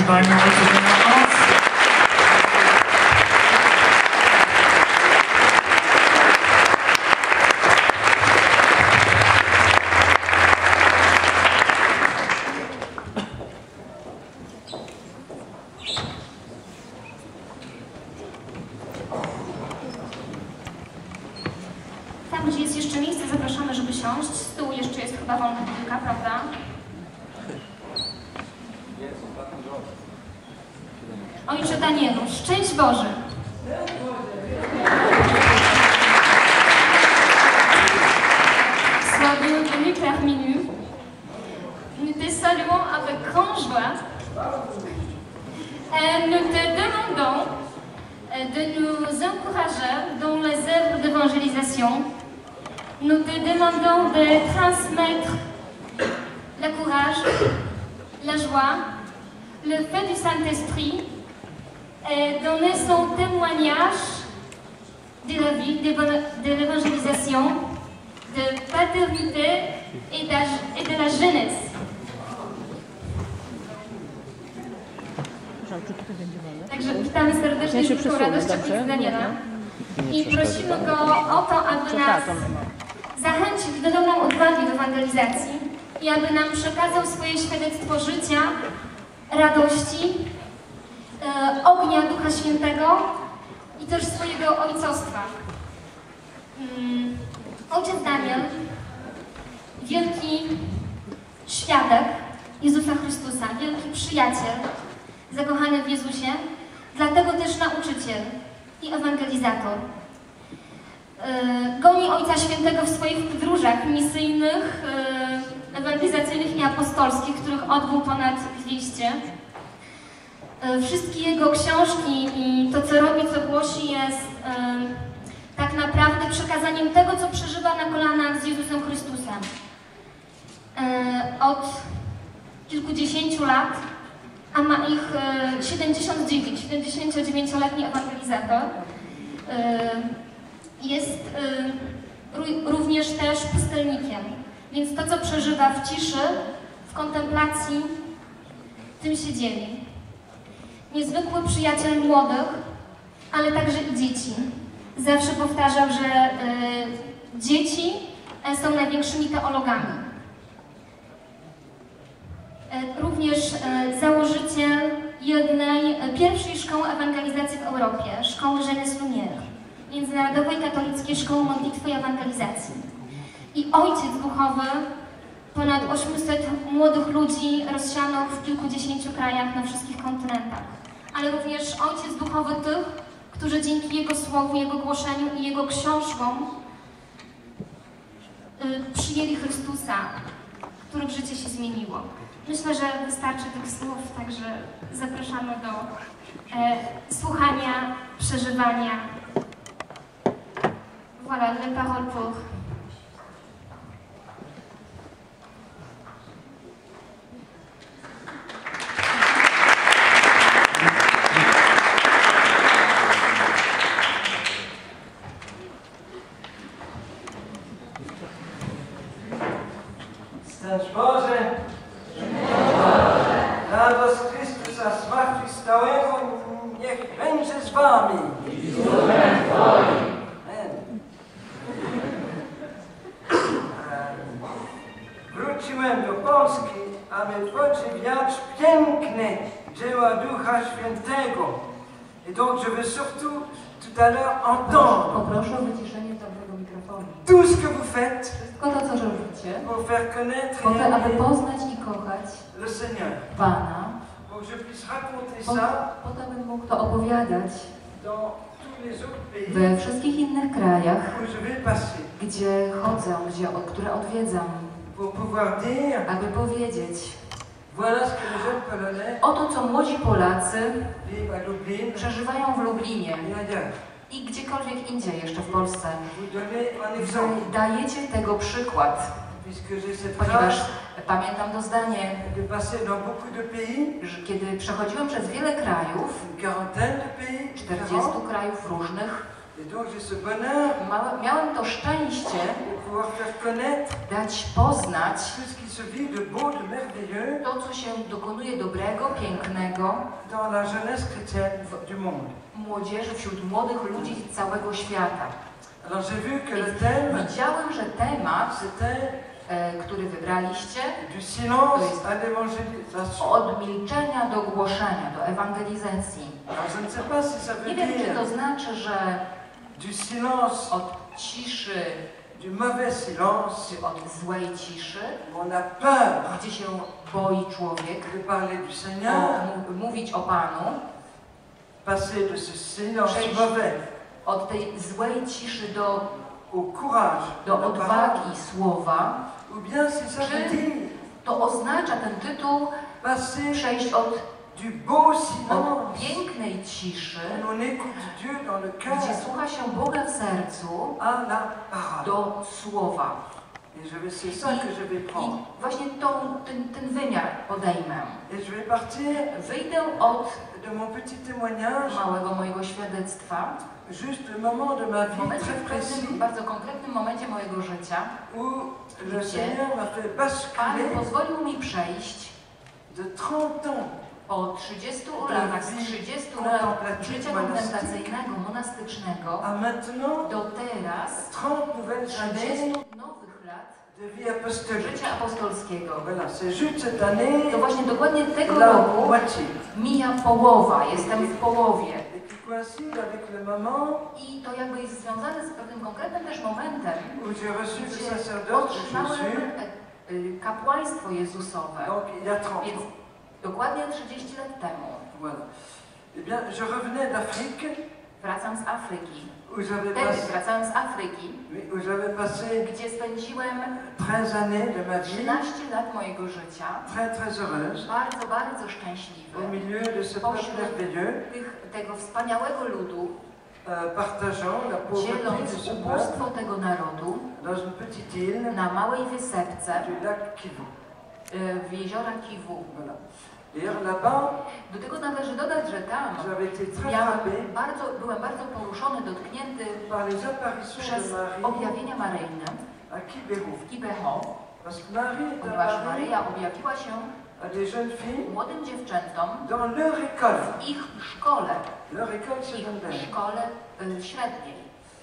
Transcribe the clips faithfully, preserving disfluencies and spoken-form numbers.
Pani o pomoc. Tam, gdzie jest jeszcze miejsce, zapraszamy, żeby siąść. Z tyłu jeszcze jest chyba wolna chwilka, prawda? Ojcze Danielu, szczęść Boże! Sois bienvenu Père Minu. Nous te saluons avec grande joie. Et nous te demandons de nous encourager dans les œuvres d'évangélisation. Nous te demandons de transmettre le courage, la joie, le feu du Saint-Esprit et donner son témoignage de la vie, de l'évangélisation, de paternité et de la jeunesse. Także witamy serdecznie z wielką radością ojca Daniela i prosimy go o to, aby nas zachęcił do pełną odwagi w ewangelizacji i aby nam przekazał swoje świadectwo życia, radości, e, ognia Ducha Świętego i też swojego ojcostwa. Um, Ojciec Daniel, wielki świadek Jezusa Chrystusa, wielki przyjaciel, zakochany w Jezusie, dlatego też nauczyciel i ewangelizator. Goni Ojca Świętego w swoich podróżach misyjnych, ewangelizacyjnych i apostolskich, których odbył ponad dwieście. Wszystkie jego książki i to, co robi, co głosi, jest tak naprawdę przekazaniem tego, co przeżywa na kolanach z Jezusem Chrystusem. Od kilkudziesięciu lat, a ma ich siedemdziesiąt dziewięć, siedemdziesięciodziewięcioletni ewangelizator. Jest również też pustelnikiem, więc to, co przeżywa w ciszy, w kontemplacji, tym się dzieli. Niezwykły przyjaciel młodych, ale także i dzieci. Zawsze powtarzał, że dzieci są największymi teologami. Również założyciel jednej, pierwszej szkoły ewangelizacji w Europie, szkoły Jeunesse Lumière, Międzynarodowej Katolickiej Szkoły Modlitwy i Ewangelizacji. I ojciec duchowy ponad osiemset młodych ludzi rozsianych w kilkudziesięciu krajach na wszystkich kontynentach. Ale również ojciec duchowy tych, którzy dzięki jego słowu, jego głoszeniu i jego książkom y, przyjęli Chrystusa, których życie się zmieniło. Myślę, że wystarczy tych słów, także zapraszamy do e, słuchania, przeżywania. Voilà, les paroles pour. Szczęść Boże! Radość Chrystusa zmartwychwstałego niech będzie z wami. I z duchem Twoim. Wróciłem do Polski, aby podziwiać piękne dzieła Ducha Świętego. Et donc je veux surtout tout à l'heure entendre Poproszę o wyciszenie dobrego mikrofonu. tout ce que vous faites Wszystko to, co robicie, pour faire connaître po to, aby et poznać i kochać le Seigneur. Pana, Pour que je puisse raconter po, ça po to, bym mógł to opowiadać dans tous les autres pays we wszystkich innych krajach, où je vais passer. gdzie chodzę, gdzie, które odwiedzam, Pour pouvoir dire, aby powiedzieć: voilà ce que les jeunes Polonais oto, co młodzi Polacy vivent à Lublin przeżywają w Lublinie et ailleurs. i gdziekolwiek indziej jeszcze w Polsce. Vous donnez un exemple, Wy dajecie tego przykład, puisque j'ai cette ponieważ phrase pamiętam to zdanie, de passer dans beaucoup de pays, że kiedy przechodziłem przez wiele krajów, une quarantaine de pays czterdziestu différents, krajów różnych, Et donc j'ai ce bonheur Ma- miałem to szczęście de pouvoir faire connaître dać poznać tout ce qui se vit de beau, de merveilleux to, co się dokonuje dobrego, pięknego dans la jeunesse chrétienne du monde. młodzieży, wśród młodych ludzi całego świata. Alors j'ai vu que le Więc thème, widziałem, że temat, c'était e, który wybraliście, du silence à l'évangélisation. od milczenia do głoszenia, do ewangelizacji. Alors je ne sais pas si ça veut Nie wiem, czy dire to znaczy, że du silence, od ciszy, du mauvais silence, czy od złej ciszy, où on a peur gdzie się boi człowiek, de parler du o, Seigneur, mu- mówić o Panu, passer de ce silence Cześć. mauvais od tej złej ciszy do, au courage de do la parole, odwagi słowa, ou bien si ça veut Czy- dire to oznacza ten tytuł passer przejść od, du beau od silence, pięknej ciszy, où on écoute Dieu dans le cœur, gdzie słucha się Boga w sercu, à la parole. do słowa. Et je vais, c'est ça que je vais prendre. I właśnie tą, ten, ten wymiar podejmę. Et je vais partir Wyjdę od de mon petit témoignage, małego mojego świadectwa, juste le moment de ma w vie momencie, très w précis, pewnym, bardzo konkretnym momencie mojego życia, où le Gdzie? Seigneur m'a fait Pan basculer pozwolił mi przejść de trente ans po trzydziestu latach, z trzydziestu lat życia kontemplacyjnego, monastycznego, à maintenant do teraz trente nouvelles années trzydziestu nowych lat de vie apostolique. życia apostolskiego. Voilà, c'est juste cette année To właśnie dokładnie tego la roku moitié. mija połowa, jestem w połowie. Et qui coïncide avec le moment I to jakby jest związane z pewnym konkretnym też momentem, où j'ai reçu le gdzie sacerdoce de otrzymałem Jésus, e, y, kapłaństwo Jezusowe. donc il y a trente Więc ans. dokładnie trzydzieści lat temu Voilà. Eh bien, je revenais d'Afrique, wracam z Afryki. où j'avais Wtedy passé, wracałem z Afryki, oui, où j'avais passé gdzie spędziłem treize années de ma vie, trzynaście lat mojego życia, très très heureuse, bardzo, bardzo szczęśliwy, au milieu de ce peuple merveilleux, tych, tego wspaniałego ludu, euh, partageant la pauvreté de dzieląc ce ubóstwo peuple tego narodu dans une petite île na małej wysepce du lac Kivu. y, w jeziora Kivu. Voilà. D'ailleurs, là-bas, Do tego należy dodać, że tam j'avais été très miałem frappé bardzo, byłem bardzo poruszony, dotknięty par les apparitions przez de Marie objawienia Maryjne à Kibeho. w Kibeho, Parce que Marie est ponieważ apparue Maryja objawiła się à des jeunes filles młodym dziewczętom dans leur école, w ich szkole, leur école w ich secondaire. szkole y, średniej.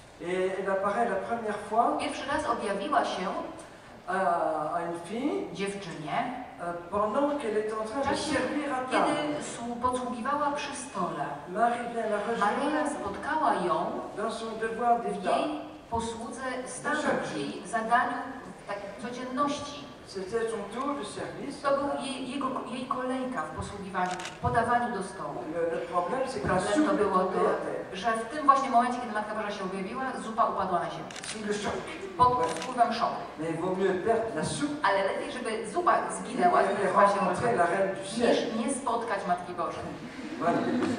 Et elle apparaît la première fois Pierwszy raz objawiła się à, à une fille dziewczynie, euh, pendant qu'elle est en w train de czasie, servir à table. kiedy słu- podsługiwała przy stole. Marie vient la Maryja rejoindre spotkała ją dans son devoir w d'état. jej posłudze stanąć, jej zadaniu tak, codzienności. C'était son tour de service. To był jej, jego, jej kolejka w posługiwaniu, w podawaniu do stołu. Le, le problème, c'est que la Problem soupe to est było tombée à to, terre. że w tym właśnie momencie, kiedy Matka Boża się objawiła, zupa upadła na ziemię. Sous le choc. Pod wpływem szoku. Mais il vaut mieux perdre la soupe Ale lepiej, żeby zupa zginęła, et zginęła się rencontrer la reine du ciel. niż nie spotkać Matki Bożej. Voilà.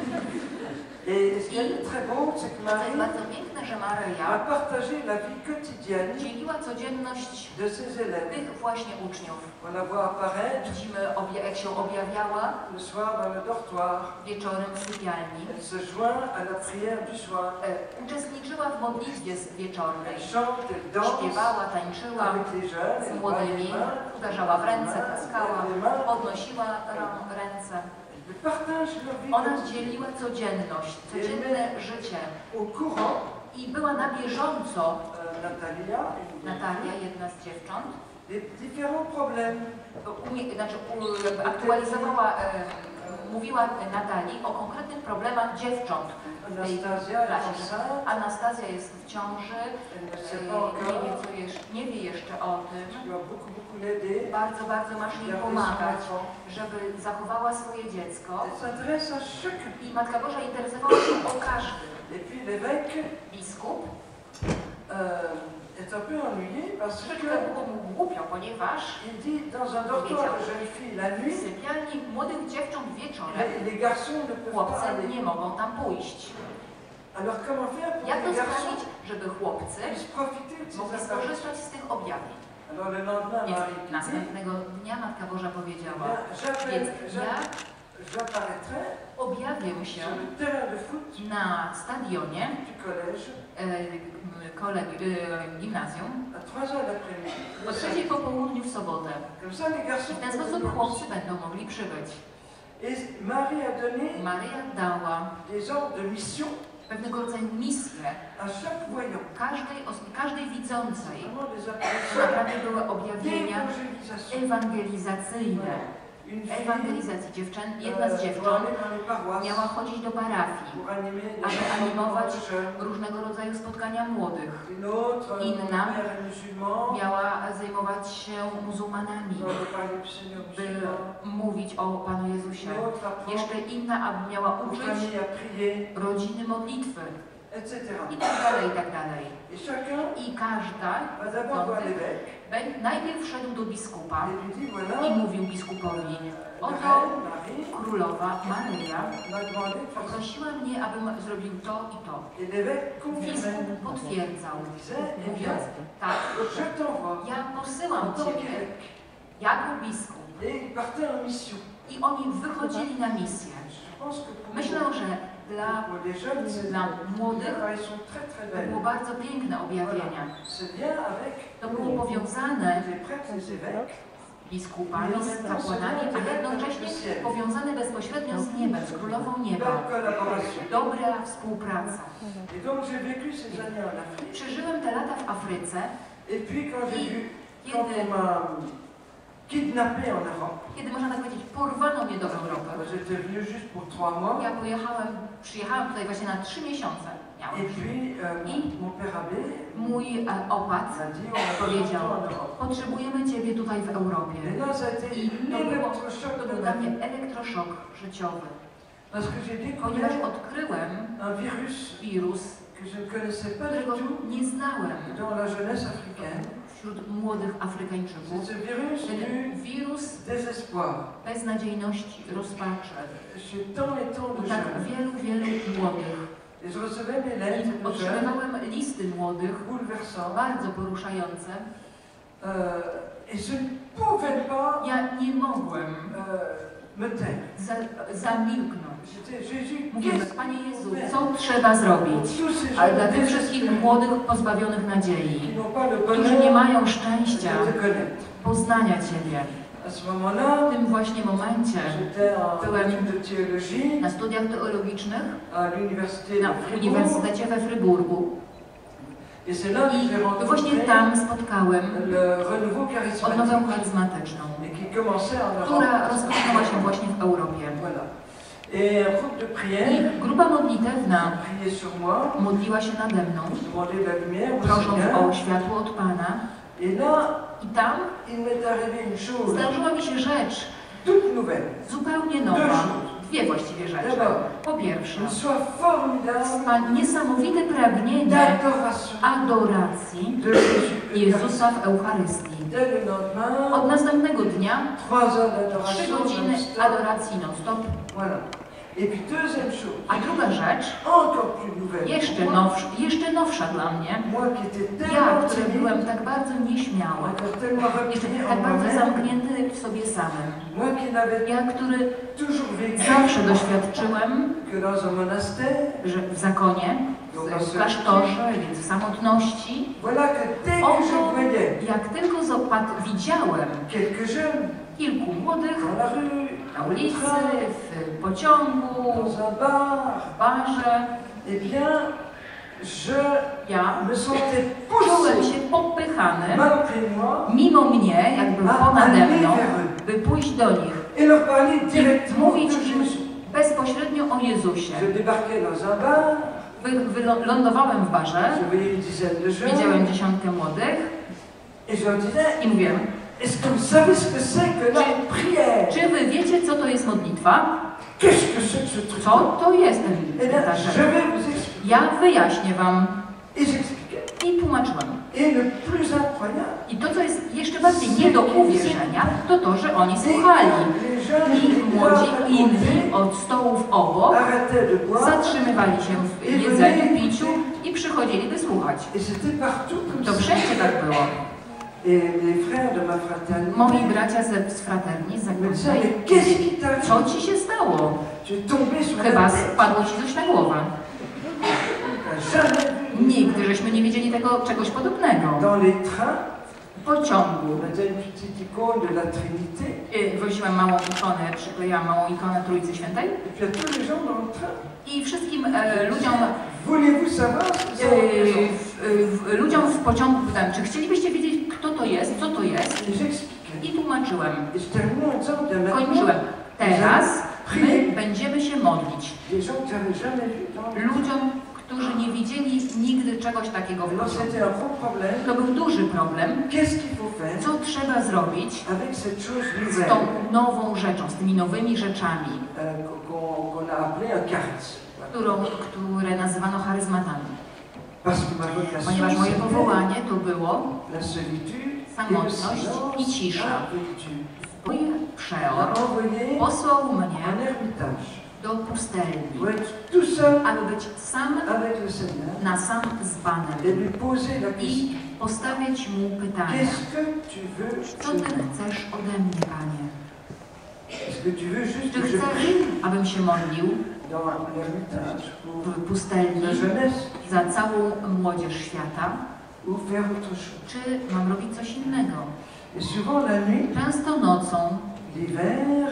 Et ce qui est très beau, c'est que To jest Marie bardzo piękne, że a Maryja partagé la vie quotidienne dzieliła codzienność de ses élèves. tych właśnie uczniów. On la voit apparaître Widzimy, obja- jak się objawiała le soir dans le dortoir. wieczorem w sypialni. Elle se joint à la prière du soir. E, uczestniczyła w modlitwie z- wieczornej. Elle chante, elle danse Śpiewała, tańczyła avec les jeunes. z Elle bat les młodymi, mains, uderzała w ręce, lève klaskała, les mains. podnosiła rą- ręce. Elle partage leur vie Ona quotidienne. dzieliła codzienność, codzienne życie Au courant, i była na bieżąco, euh, Natalia, une- Natalia, jedna z dziewcząt, des différents problèmes. umie, znaczy u- jakby aktualizowała, e, mówiła Natalii o konkretnych problemach dziewcząt w tej Anastasia est klasie. że enceinte, Anastazja jest w ciąży, elle ne e, sait pas nie wie, encore. co jeszcze, nie wie jeszcze o tym. Tu dois beaucoup, beaucoup l'aider. Bardzo, bardzo masz jej garder son pomagać, enfant. żeby zachowała swoje dziecko. Elle s'adresse à chacun. I Matka Boża interesowała się o każdym. Et puis l'évêque Biskup euh, est un peu ennuyé parce troszeczkę que było mu głupio, ponieważ il dit dans un dortoir de jeunes filles la w nuit, sypialni młodych dziewcząt wieczorem les, les garçons ne peuvent pas chłopcy aller. nie mogą tam pójść. Alors comment faire pour Jak que to les garçons sprawić, żeby chłopcy puissent profiter de ces mogli apparitions? skorzystać z tych objawień? Alors le lendemain, Więc Marie dit, następnego dnia Matka Boża powiedziała, Bien, j'appelle, więc ja j'appelle- j'apparaîtrai objawię się sur le terrain de foot na stadionie du collège e, kolegi, e, gimnazjum à trois heures d'après-midi. o trzeciej po południu w sobotę. Comme ça, les garçons W ten peuvent sposób venir chłopcy aussi. będą mogli przybyć. Et Marie a donné Maryja dała des ordres de mission pewnego rodzaju misję à chaque voyant. każdej, os- każdej widzącej. Vraiment des To apparitions naprawdę były objawienia d'évangélisation. ewangelizacyjne. Une fille Ewangelizacji dziewczyn. Jedna z euh, pour dziewcząt aller dans les paroisses, miała chodzić do parafii, pour animer des aby rencontres animować de jeunes. różnego rodzaju spotkania młodych. Une autre, mon Inna père est musulman, miała zajmować się muzułmanami, on va parler du Seigneur by musulman. mówić o Panu Jezusie. Une autre apprend Jeszcze inna, aby miała aux uczyć familles à prier, rodziny modlitwy et cetera. i tak dalej, i tak dalej. Et chacun I każda va d'abord voir z nich l'évêque bę- najpierw szedł do biskupa et lui dit i voilà, mówił biskupowi: la oto reine Marie królowa Maryja m'a demandé de faire ça. poprosiła mnie, abym zrobił to i to. Et l'évêque confirmait. Biskup potwierdzał, Il disait, eh bien, mówiąc: tak, je t'envoie ja en posyłam tant Ciebie qu'évêque. jako biskup. Et il partait en mission. I oni wychodzili na misję. Je pense que pour, Myślę, że dla, pour les jeunes, c'est dla une młodych apparition très très to było belle. bardzo piękne objawienia. C'est bien avec To było powiązane les prêtres, les évêques, z biskupami, z kapłanami, a jednocześnie powiązane bezpośrednio z niebem, z królową nieba. belle collaboration. Dobra współpraca. Et donc j'ai vécu ces années en Afrique. Przeżyłem te lata w Afryce, Et puis quand j'ai I vu, quand kiedy, on m'a kidnappé en Europe, kiedy można tak powiedzieć, porwano mnie do Europy. moi, j'étais venu juste pour trois mois. Ja pojechałem, przyjechałem tutaj właśnie na trzy miesiące. Miałem. Et puis euh, I mon père abbé mój e, opat m'a dit on a pas besoin de powiedział: toi en Europe. potrzebujemy Ciebie tutaj w Europie. Et là ça a été I to, było, l'électrochoc to de był ma dla mnie vie. elektroszok życiowy, Parce que j'ai ponieważ découvert odkryłem un virus wirus, que je ne connaissais pas du którego tout nie znałem dans la jeunesse africaine. wśród młodych Afrykańczyków. C'est ce virus Ten du wirus désespoir. beznadziejności, rozpaczy. Chez tant et tant de I tak jeunes. wielu, wielu młodych. Et je recevais mes lettres I de jeunes otrzymywałem listy młodych, bouleversants. bardzo poruszające. Euh, et je ne pouvais pas Ja nie mogłem euh, me taire. za, zamilknąć. J'étais Jésus, Mówiłem: qu'est-ce Panie qu'il Jezu, faut faire co trzeba zrobić? pour tous ces Ale dla jeunes tych wszystkich désespérés młodych, pozbawionych nadziei, qui n'ont pas le którzy nie bonheur mają de szczęścia te connaître. poznania Ciebie. À ce moment-là, W tym właśnie momencie j'étais en Byłem études de théologie na studiach teologicznych à l'université na de Fribourg. Uniwersytecie we Fryburgu. Et c'est là que j'ai I właśnie rencontré tam spotkałem le renouveau odnowę charismatique charyzmatyczną, et qui commençait en Europe. która rozpoczynała się właśnie w Europie. Voilà. Et un groupe de prière I grupa modlitewna priait sur moi, modliła się nade mną, demandait la lumière au prosząc Seigneur. o światło od Pana. Et là, I tam il m'est arrivé une chose zdarzyła mi się rzecz toute nouvelle. zupełnie nowa. Dwie właściwie rzeczy. Po pierwsze, Une soif formidable spa- niesamowite pragnienie d'adoration adoracji de Jésus. Jezusa w Eucharystii. Dès le lendemain, Od następnego dnia trois heures trzy d'adoration godziny non-stop. adoracji non-stop. Voilà. Et puis deuxième chose, A druga rzecz, encore plus nouvelle. jeszcze, pour moi, nowsza, jeszcze nowsza dla mnie, moi qui étais ja, tellement który timide, byłem tak bardzo nieśmiały, encore tellement jeszcze replié tak en bardzo moi-même, zamknięty w sobie samym. moi qui n'avais Ja, który toujours vécu zawsze doświadczyłem, que dans un monastère, że w zakonie, w- w klasztorze, więc w samotności, voilà que dès que je oto voyais jak tylko zopat- widziałem quelques jeunes kilku młodych dans la rue, na au ulicy, train, w pociągu, dans un bar, w barze, eh bien, je ja me sentais czułem poussé się popychany, malgré moi mimo mnie, jakby à ponade aller mną, vers eux by pójść do nich et leur parler i directement de mówić im Jésus. bezpośrednio o Jezusie. Je débarquais dans un bar, Wy, wylądowałem w barze, je voyais une dizaine de jeunes widziałem dziesiątkę młodych et je leur disais, i mówiłem: est-ce que vous savez ce que c'est que la prière? czy wy wiecie, co to jest modlitwa? Qu'est-ce que c'est que ce truc? Co to jest Eh bien, ta je rzecz? vais vous expliquer. Ja wyjaśnię wam Et j'expliquais. i tłumaczyłem. Et le plus incroyable, I to, co jest jeszcze bardziej nie do uwierzenia, to to, że oni słuchali. les jeunes I qui młodzi étaient inni od stołów obok arrêtaient de boire. zatrzymywali się w jedzeniu, piciu i przychodzili, by słuchać. Et c'était partout comme To ça. wszędzie tak było. Et les frères de ma fraternité. Moi bracia ze, z fraterni, z Me disaient, zakładnej, mais qu'est-ce qui t'arrive? co ci się stało? Tu es tombé sur la Chyba tête. spadło ci coś na głowę. T'as jamais vu Nigdy żeśmy nie wiedzieli tego czegoś podobnego. dans les trains. W pociągu On a une petite icône de la Trinité. y, woziłam małą ikonę, przyklejałam małą ikonę Trójcy Świętej Et puis à tous les gens dans le train. i wszystkim e, ludziom, Voulez-vous savoir ce que ça e, représente? w, w, ludziom w pociągu pytałem, czy chcielibyście wiedzieć, kto to jest, co to jest? Et j'expliquais. I tłumaczyłem. Et je terminais en disant, bien Kończyłem. maintenant, Teraz my będziemy się modlić. les gens que tu n'avais jamais vus dans le Ludziom, którzy nie widzieli nigdy czegoś takiego w Alors pociągu. c'était un gros problème. To był duży problem. Qu'est-ce qu'il faut faire Co trzeba zrobić avec cette chose z nouvelle tą nową rzeczą, z tymi nowymi rzeczami, euh, qu'on qu'on a appelé un charisme? którą, które nazywano charyzmatami. Parce que ma vocation, Ponieważ moje c'était powołanie to było la solitude et le samotność i silence cisza. avec Dieu. Mój Il przeor m'a envoyé posłał en mnie ermitage do pustelni, pour être tout seul aby być sam avec le Seigneur na sam z et Panem lui poser la question. i postawić mu pytanie. Qu'est-ce que tu veux Co de Ty moi? chcesz ode mnie, Panie? Est-ce que tu veux juste Czy que je chcesz, prie abym się modlił dans l'ermitage pour w pustelni la jeunesse za całą młodzież świata, ou faire autre chose? czy mam robić coś innego? Et souvent la nuit, Często nocą, l'hiver,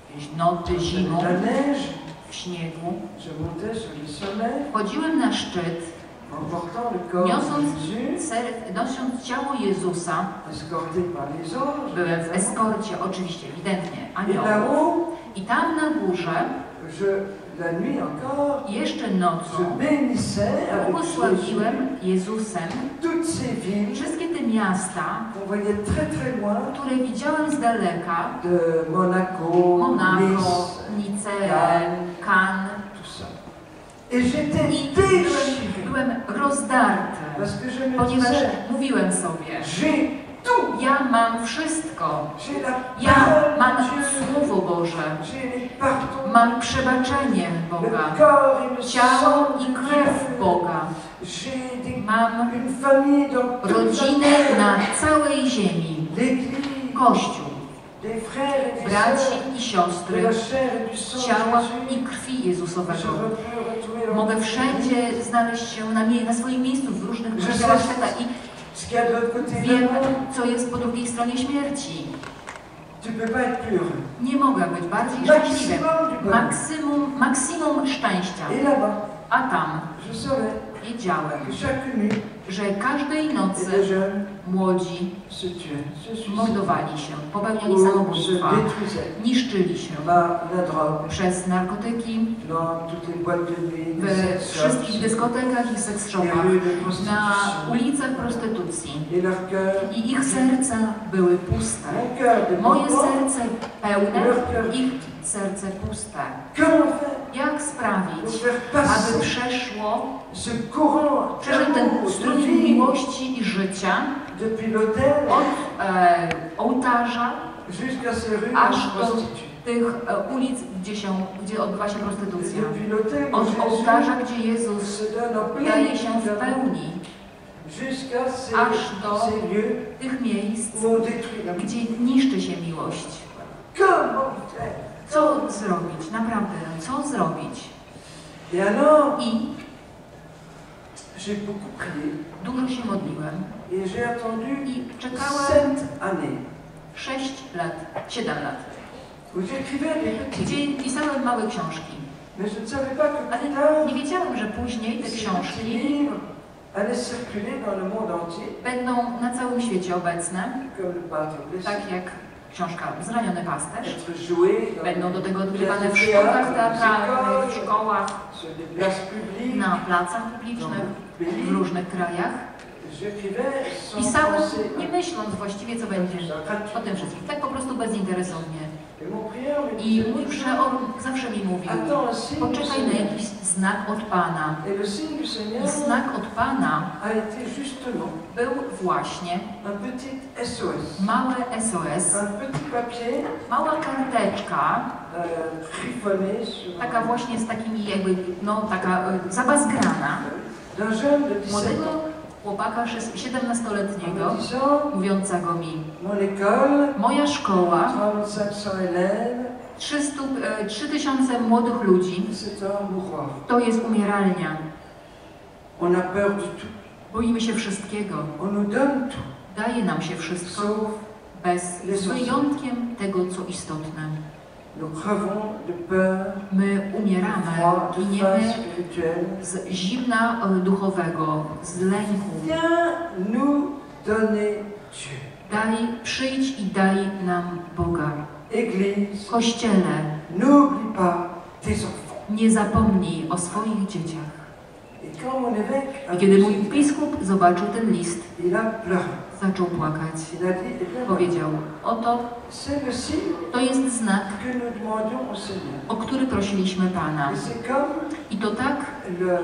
nocy, zimą, la neige, w śniegu, je montais sur le sommet chodziłem na szczyt, en portant le corps de niosąc, Jésus, ser, nosząc ciało Jezusa. escorté par les anges. Byłem w eskorcie, oczywiście, ewidentnie, Et aniołów. là-haut, I tam na górze, je, la nuit encore, jeszcze je nocą, bénissais avec Jésus błogosławiłem Jezusem toutes ces villes wszystkie te miasta, qu'on voyait très très loin, które widziałem z daleka, de Monaco, Monaco, Nice, Nicea, Cannes. tout ça. Et j'étais I déchiré, byłem rozdarty, parce que je me ponieważ disais, mówiłem sobie, j'ai tout, ja mam wszystko, j'ai la ja parole mam de Dieu, Słowo Boże, j'ai les pardons, mam przebaczenie le Boga, corps et le ciało sang i de krew Dieu. Boga, J'ai des- mam une famille dans toute la rodzinę terre, na całej ziemi, l'Église, Kościół, des frères et des braci sœurs, i de siostry, la chair et du sang ciała de i Jésus. krwi Je Jezusowego. peux retrouver Mogę dans wszędzie znaleźć się na, mie- na swoim miejscu w różnych Że rozdziałach se- świata i ce qu'il y a de l'autre côté de wiem, la mort. co jest po drugiej stronie śmierci. Tu peux pas être plus heureux. Nie mogę być bardziej szczęśliwym. Maximum du bonheur. Maksimum, maksimum szczęścia. Et là-bas, A tam je saurais wiedziałem, que chaque nuit, że każdej les nocy jeunes młodzi se tuaient, se suicidaient, mordowali się, popełniali ou se samobójstwa, détruisaient niszczyli się par la drogue, przez narkotyki, dans toutes les boîtes de nuit, w les sex wszystkich shops, dyskotekach i les seks-shopach, rues de na prostitution. ulicach prostytucji. Et leur cœur, I ich serca były puste. mon cœur de Moje enfant, serce pełne, ich serce puste. comment faire Jak pour sprawić, faire aby passer przeszło, ce courant przeszedł ten d'amour, de strumień vie, miłości i życia depuis l'autel od e, ołtarza jusqu'à ces rues aż de do prostituées. tych e, ulic, gdzie, się, gdzie odbywa się Et prostytucja. depuis l'autel où Od Jésus ołtarza, gdzie Jezus se donne en daje się w pleine pełni, jusqu'à ces, aż do ces lieux tych miejsc, où on détruit la vie. gdzie niszczy się miłość. Comment faire? Co zrobić? Naprawdę, co zrobić? Et alors, I j'ai beaucoup prié dużo się modliłem et j'ai attendu i czekałem sept années sześć lat, siedem lat, où j'écrivais des petits gdzie pisałem małe książki. mais je ne savais pas que Ale plus tard, nie wiedziałem, że później te ces petits książki livres allaient circuler dans le monde entier, będą na całym świecie obecne, comme le pâtre blessé, tak jak książka Zraniony pasterz. être joué dans Będą do tego les odgrywane w théâtres, sztukach les teatralnych, w écoles, szkołach, sur des places publiques, na placach dans publicznych beaucoup de w pays. różnych krajach. J'écrivais sans Pisałem, penser nie à myśląc właściwie, co będzie o tym wszystkim. Tak po prostu bezinteresownie. Et mon prieur me I disait, mój przeor zawsze mi mówił, attends un signe du poczekaj na Seigneur. jakiś znak od Pana. Et le signe du Seigneur I znak od Pana a été justement był właśnie un petit S O S. małe S O S, Un petit papier mała karteczka, euh, griffonné sur taka właśnie z takimi jakby, no taka e, zabazgrana, d'un jeune de dix-sept młodego ans chłopaka siedemnastoletniego, mówiącego mi: mon école, moja szkoła, trente-cinq cents élèves, trzy tysiące młodych ludzi, c'est un mouroir. to jest umieralnia. On a peur de tout. Boimy się wszystkiego. On nous donne tout, Daje nam się wszystko, sauf bez, z wyjątkiem tego, co istotne. nous crevons de peur, My umieramy, froid, de faim giniemy spirituelle. z zimna e, duchowego, z lęku. Viens nous donner Dieu. Daj, przyjdź i daj nam Boga. Église, Kościele, n'oublie pas tes enfants. nie zapomnij o swoich dzieciach. Et quand mon évêque a I kiedy vu mój ce- biskup zobaczył ten list, il a pleuré. zaczął płakać. Il a dit, eh bien, Powiedział: oto c'est le signe to jest znak, que nous demandions au Seigneur. o który prosiliśmy Pana. Et c'est comme I to tak, le, le,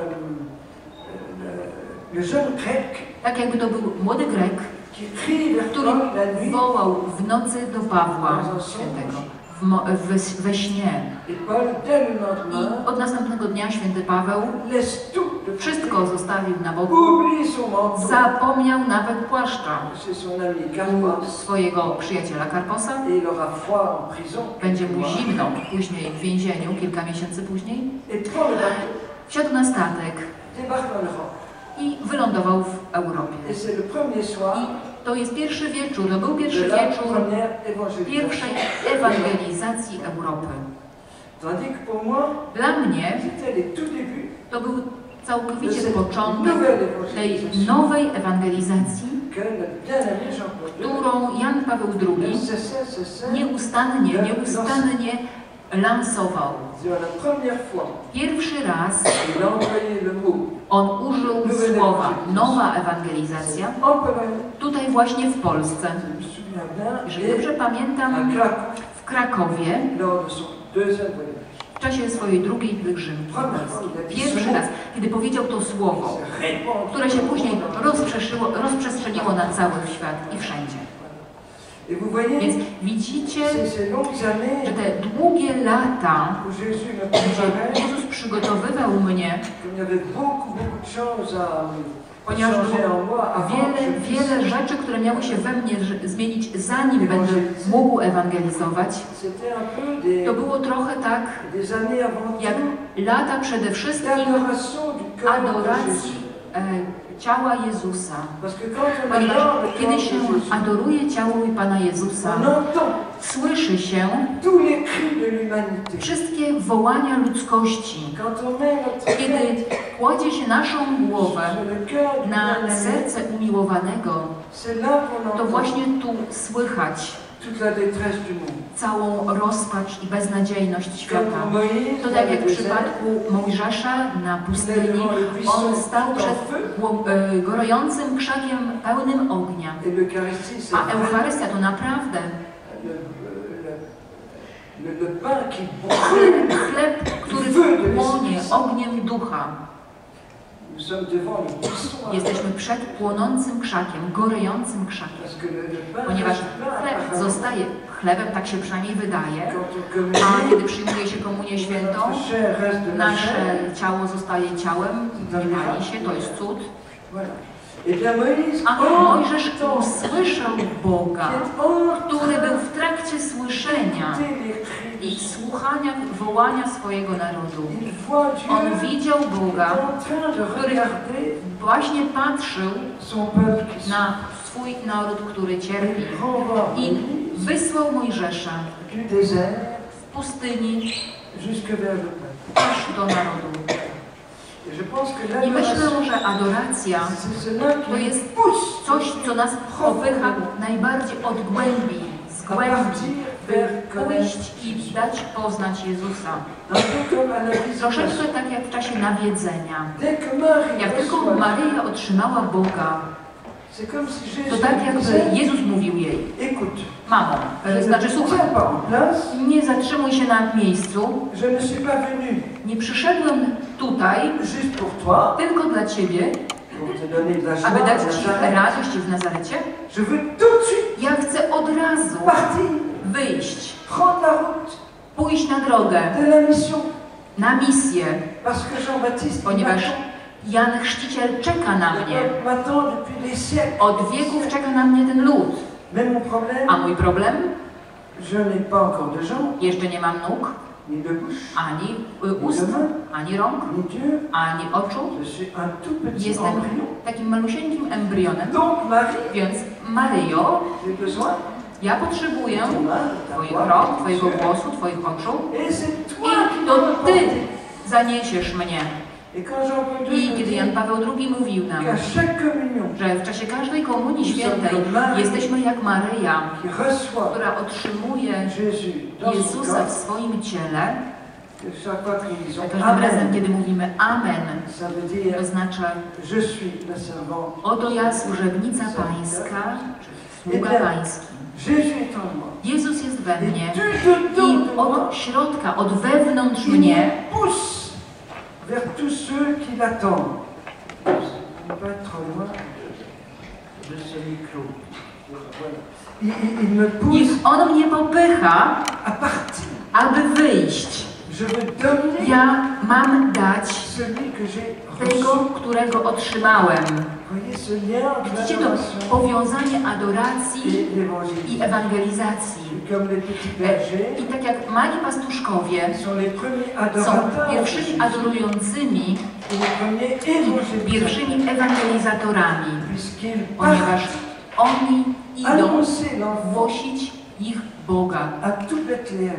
le jeune grec tak jakby to był młody Grek, qui crie vers który Paul la nuit. wołał w nocy do Pawła Świętego w mo- we, we śnie. Et Paul, dès le I lendemain, od następnego dnia święty Paweł laisse tout de côté, wszystko zostawił na boku, oublie son manteau, zapomniał nawet płaszcza c'est son ami u Carpos, swojego przyjaciela Karposa. et il aura froid en prison. Będzie mu zimno później w więzieniu, kilka miesięcy później. Et prend le bateau, Wsiadł na statek débarque en Europe. i wylądował w Europie. Et c'est le premier soir I to jest pierwszy wieczór, to był pierwszy de la wieczór première évangélisation. pierwszej ewangelizacji Europy. Tandis que pour moi, Dla mnie c'était les tout débuts to był całkowicie de cette początek nouvelle tej évangélisation nowej ewangelizacji, que notre bien-aimé Jean-Paul deux którą Jan Paweł ne drugi cessait, cessait nieustannie, nieustannie lansował. C'est la première fois Pierwszy raz qu'il a employé le mot on użył słowa nowa ewangelizacja, en Pologne, tutaj właśnie w Polsce. je me souviens bien, Jeżeli et dobrze à pamiętam, Krakow, w Krakowie lors de son deuxième voyage. w czasie swojej drugiej pielgrzymki polskiej. Pierwszy raz, kiedy powiedział to słowo, C'est répandu. które się później rozprzeszyło, rozprzestrzeniło na cały świat i wszędzie. Et vous voyez, Więc widzicie, c'est ces longues że années te długie lata, où Jésus me gdzie préparait, Jezus przygotowywał mnie, comme il y avait beaucoup, beaucoup de choses à ponieważ changer było en moi avant que wiele, je puisse. wiele rzeczy, które miały się we mnie ż- zmienić, zanim będę mógł ewangelizować. C'était un peu des, To było trochę tak, des années avant jak tout lata przede wszystkim d'adoration du corps de adoracji Jésus. e, ciała Jezusa. Parce que quand on Ponieważ adore le kiedy corps się de Jésus, adoruje ciało Pana Jezusa, on entend słyszy się tous les cris de l'humanité. wszystkie wołania ludzkości. Quand on met notre Kiedy tête kładzie się naszą głowę sur le cœur du na bien-aimé, serce umiłowanego, c'est là qu'on to entend właśnie tu słychać toute la détresse du monde. całą rozpacz i beznadziejność Comme świata. pour Moïse, To dans tak le jak w désert, przypadku Mojżesza na il est pustyni, devant le buisson on stał tout przed en feu. gło- e, gorącym krzakiem pełnym ognia. Et l'Eucharistie, c'est A vraiment Eucharystia to naprawdę le, le, le, le pain qui brûle. chleb, który płonie ogniem ducha. Nous sommes devant le buisson. Jesteśmy przed płonącym krzakiem, gorejącym krzakiem. Parce que le, le pain Ponieważ reste plein, chleb apparemment. zostaje chlebem, tak się przynajmniej wydaje, Quand on a communie, kiedy przyjmuje się komunię świętą, notre chair reste de la nasze chair. ciało zostaje ciałem, nie pali się, to jest cud. Voilà. Et bien Moïse, A Mojżesz entend, usłyszał Boga, qui który est był en w trakcie słyszenia train d'écouter les cris de i son- słuchania wołania swojego narodu. Il voit Dieu On widział qui est Boga, en train de który regarder właśnie patrzył son peuple qui na swój naród, który cierpi. Il renvoie I Moïse wysłał Mojżesza du désert w pustyni jusque vers le peuple. aż do narodu. Et je pense que I myślę, l'adoration, że adoracja c'est cela to qui jest pousse coś, co nas popycha najbardziej od głębi, z à głębi, partir by vers pójść connaître i dać poznać Jezusa. un peu comme à la Troszeczkę visitation. tak jak w czasie nawiedzenia. Dès que Marie Jak tylko reçoit, Maryja otrzymała Boga, c'est comme si to Jésus tak jakby disait, Jezus mówił jej: écoute, mamo, je e, ne znaczy tiens słuchaj, pas en place, nie zatrzymuj się na miejscu, je ne suis pas venu nie przyszedłem tutaj juste pour toi, tylko dla Ciebie, pour te donner de la joie, aby dać de la Ci joie. radość w Nazarecie. Je veux tout de suite Ja chcę od razu partir, wyjść, prendre la route pójść na drogę, de la mission. na misję, Parce que Jean-Baptiste, il ponieważ m'attend. Jan Chrzciciel czeka na mnie. M'attend depuis des siècles. Od wieków czeka na mnie ten lud. Mais mon problème, A mój problem? je n'ai pas encore de jambes, Jeszcze nie mam nóg, ni de bouche, ani y, ust, ani rąk, ni d'yeux. ani oczu. Je suis un tout petit Jestem embryon. takim malusieńkim embrionem. Donc, Marie, Więc Maryjo, j'ai besoin ja potrzebuję de ton âme, de ta Twoich voix, rąk, Twojego Dieu. głosu, Twoich oczu. Et c'est toi I qui to m'as Ty porté. zaniesiesz mnie. Et quand Jean Paul deux I nous kiedy dit Jan Paweł drugi mówił nam, qu'à chaque communion, że w czasie każdej komunii świętej jesteśmy jak Maryja, qui reçoit która otrzymuje Jésus dans son Jezusa w corps, swoim ciele, que chaque fois qu'ils za disons każdym razem, Amen, kiedy mówimy Amen, ça veut dire to znaczy je suis le servant. oto ja, służebnica Pańska, czy sługa Pański. Jésus est en moi. Jezus jest we mnie Et du dedans i de moi, od środka, od wewnątrz il mnie me pousse vers tous ceux qui l'attendent. Je ne peux pas être trop loin de ce micro. Voilà. Il, il- il me pousse i On mnie popycha, à partir. aby wyjść. Je veux donner Ja mam dać celui que j'ai tego, reçu. którego otrzymałem. Vous voyez ce lien entre Widzicie to l'adoration powiązanie adoracji et l'évangile. i ewangelizacji. Et comme les petits bergers, I tak jak mali pastuszkowie ils sont les premiers są adorateurs, pierwszymi adorującymi et les premiers i évangélisateurs, pierwszymi ewangelizatorami, puisqu'ils ponieważ partent oni idą annoncer l'enfant głosić ich Boga. à tout Bethléem.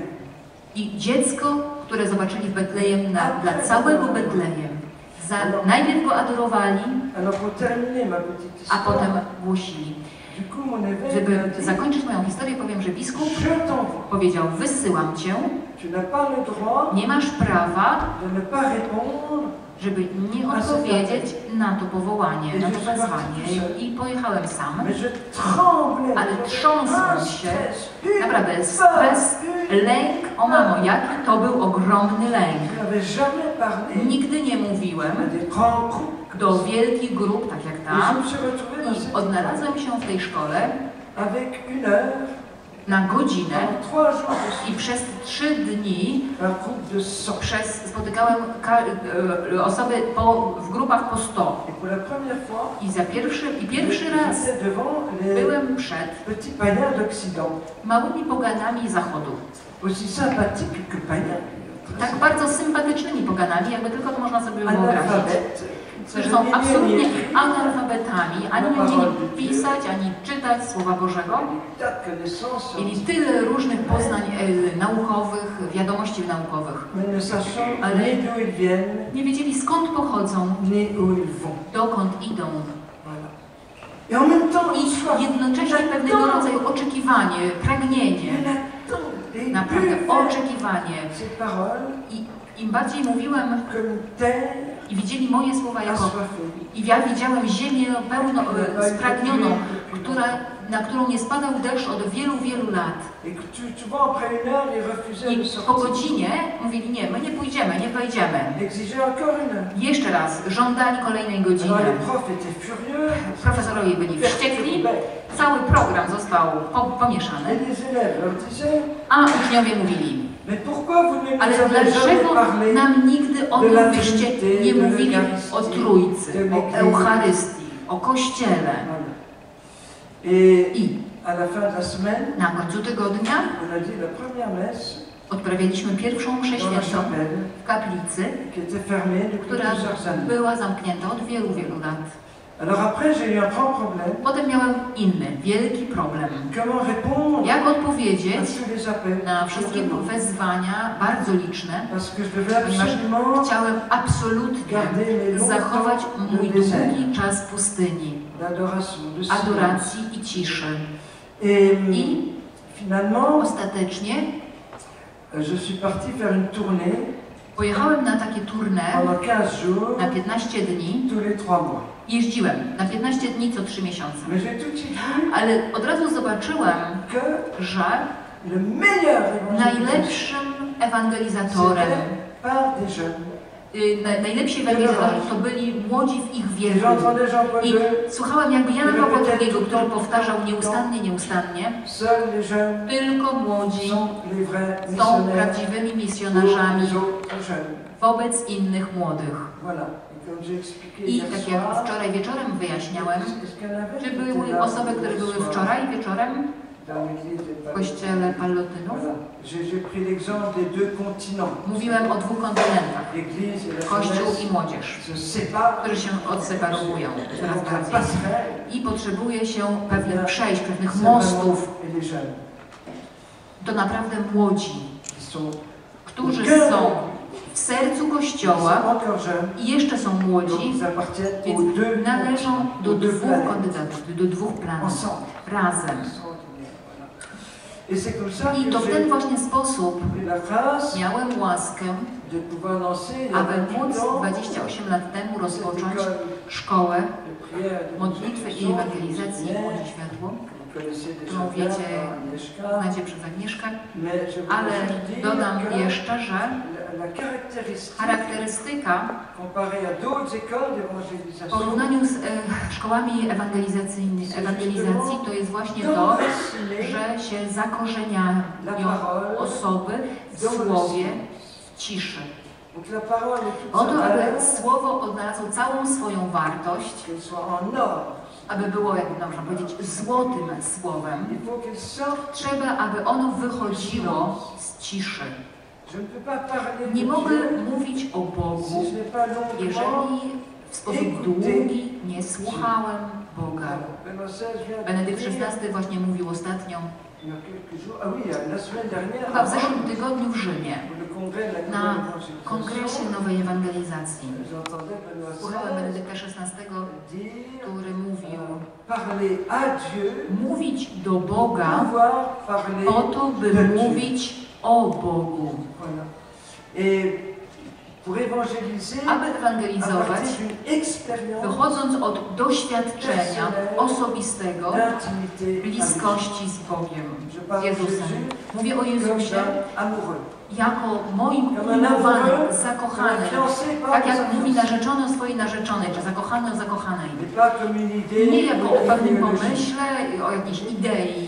I dziecko, które zobaczyli w Betlejem, na, dla całego Betlejem. Za, najpierw go adorowali, Alors pour terminer ma petite a histoire, potem głosili. du coup mon évêque m'a Żeby dit, zakończyć moją historię, powiem, że biskup je t'envoie. powiedział, wysyłam cię, Tu n'as pas le droit nie masz prawa, de ne pas répondre. żeby nie odpowiedzieć na to powołanie, na to wezwanie. I pojechałem sam, Mais je tremblais. ale Un trząsłem się, stress, une naprawdę peur, stres, une- lęk, o mamo, jaki to był ogromny lęk. Je n'avais jamais parlé Nigdy nie mówiłem à des grands groupes. do wielkich grup, tak jak Et je tam, me suis retrouvé dans i cette odnalazłem się w tej szkole avec une heure, na godzinę pendant trois jours de i suite, przez trzy dni un groupe de cent. przez, spotykałem ka, e, osoby po, w grupach po sto. Et pour la première fois, I za pierwszy, i pierwszy raz j'étais devant les byłem przed petits païens d'Occident, małymi poganami Zachodu. aussi sympathiques que païens. Tak bardzo sympatycznymi poganami, jakby tylko to można sobie wyobrazić. Analphabètes, Że są absolutnie analfabetami, ani nie umieli pisać, ani czytać Słowa Bożego. tas de connaissances, Mieli tyle różnych poznań e, naukowych, wiadomości naukowych. mais ne sachant Ale- ni d'où ils viennent, Nie wiedzieli skąd pochodzą, ni où ils vont. dokąd idą. Voilà. Et en même temps, une I soif, jednocześnie pewnego rodzaju oczekiwanie, pragnienie, une attente, et naprawdę buvait oczekiwanie. ces paroles I im bardziej mówiłem comme terre i widzieli moje słowa jako... assoiffée. I ja widziałem ziemię pełno, e, spragnioną, która, na którą nie spadał deszcz od wielu, wielu lat. Et que tu, tu vois, après une heure, ils refusaient de I po sortir. godzinie mówili, nie, my nie pójdziemy, nie wejdziemy. Exigeaient encore une heure. Jeszcze raz, żądali kolejnej godziny. Alors les profs étaient furieux. Profesorowie byli wściekli, cały program został po, pomieszany, Et les élèves leur disaient, a uczniowie mówili, mais pourquoi vous ne nous ale avez jamais dlaczego parlé nam nigdy o de la tym wyście Trinité, nie de mówili l'Eucharistie, o Trójcy, de o l'Église. Eucharystii, o Kościele. Voilà. Et I à la fin de la semaine, na końcu tygodnia on a dit la première messe odprawialiśmy pierwszą mszę dans la świętą chapelle, w kaplicy, qui était fermée depuis która plusieurs années. była zamknięta od wielu, wielu lat. Alors après, j'ai eu un grand problème. Potem miałem inny, wielki problem. Comment répondre Jak à odpowiedzieć tous les appels na wszystkie wezwania, bardzo liczne, Parce que je devais ponieważ absolument chciałem absolutnie garder mes longs zachować temps mój de désert, długi czas pustyni, d'adoration, de silence. adoracji i ciszy. Et I finalement, ostatecznie je suis parti faire une tournée pojechałem na takie tournée pendant quinze jours, na piętnaście dni. tous les trois mois. Jeździłem na piętnaście dni co trzy miesiące. Mais j'ai tout de suite vu Ale od razu zobaczyłem, que że le meilleur évangélisateur, najlepszym ewangelizatorem, c'était par des jeunes. y, na, najlepsi ewangelizatorem to byli młodzi w ich Et wieku. j'entendais Jean Paul I deux, słuchałam jakby Jana Pawła drugiego, który powtarzał nieustannie, nieustannie, seuls les jeunes tylko młodzi sont les vrais są missionnaires prawdziwymi pour misjonarzami les autres jeunes. wobec innych młodych. Voilà. Et I tak jak wczoraj wieczorem wyjaśniałem, czy były osoby, które były wczoraj wieczorem w kościele Pallotynów? Mówiłem o dwóch kontynentach, Kościół i młodzież, którzy się odseparowują coraz bardziej. I potrzebuje się pewnych przejść, pewnych mostów. To naprawdę młodzi, którzy są w sercu Kościoła i jeszcze są młodzi, więc należą do dwóch kandydatów, do dwóch planów, razem. I to w ten właśnie sposób miałem łaskę, aby móc dwadzieścia osiem lat temu rozpocząć szkołę modlitwy i ewangelizacji Młodzi Światło, którą wiecie, znacie przez Agnieszkę, ale dodam jeszcze, że charakterystyka w porównaniu z e, szkołami ewangelizacyjnymi, ewangelizacji to jest właśnie to, że się zakorzeniają osoby w słowie, w ciszy. O to, aby słowo odnalazło całą swoją wartość, aby było, jak można powiedzieć, złotym słowem, trzeba, aby ono wychodziło z ciszy. Nie mogę mówić o Bogu, jeżeli w sposób długi nie słuchałem Boga. Benedykt szesnasty właśnie mówił ostatnio, chyba w zeszłym tygodniu w Rzymie, na kongresie Nowej Ewangelizacji. Słuchałem Benedykta szesnastego, który mówił: mówić do Boga po to, by mówić o Bogu. Aby ewangelizować, wychodząc od doświadczenia osobistego, bliskości z Bogiem, z Jezusem. Mówię o Jezusie jako moim umiłowanym, zakochanym, tak jak mówi narzeczony o swojej narzeczonej, czy zakochany o zakochanej. Nie jako o pewnym pomyśle, o jakiejś idei.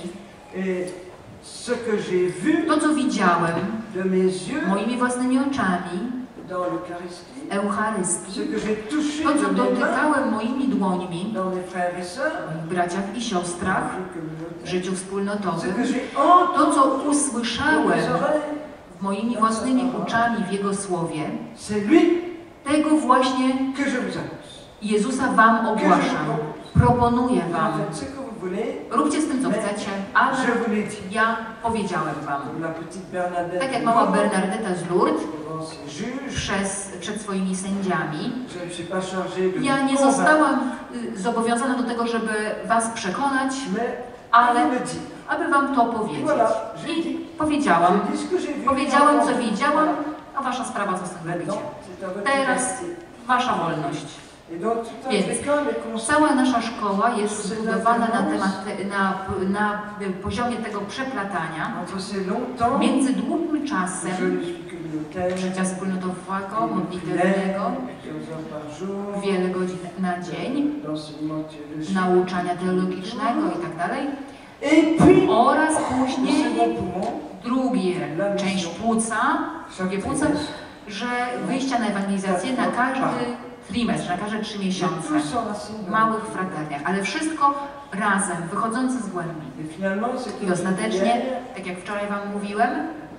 To, co widziałem moimi własnymi oczami, Eucharystii, to, co dotykałem moimi dłońmi, w braciach i siostrach, w życiu wspólnotowym, to, co usłyszałem moimi własnymi uczami w Jego Słowie, tego właśnie Jezusa wam ogłaszam, proponuję wam. Róbcie z tym, co chcecie, ale ja powiedziałem wam. Tak jak mała Bernardeta z Lourdes przez, przed swoimi sędziami, ja nie zostałam zobowiązana do tego, żeby was przekonać, ale aby wam to powiedzieć. I powiedziałam, powiedziałam, co widziałam, a wasza sprawa, co z tym robicie. Teraz wasza wolność. Więc cała nasza szkoła jest zbudowana na, temat, na, na poziomie tego przeplatania między długim czasem życia wspólnotowego, modlitewnego, wiele godzin na dzień, nauczania teologicznego i tak dalej, oraz później drugie, część płuca, drugie płuca, że wyjścia na ewangelizację na każdy trimestr, na każde trzy miesiące, w małych fraterniach, ale wszystko razem, wychodzące z głębi. I ostatecznie, tak jak wczoraj wam mówiłem,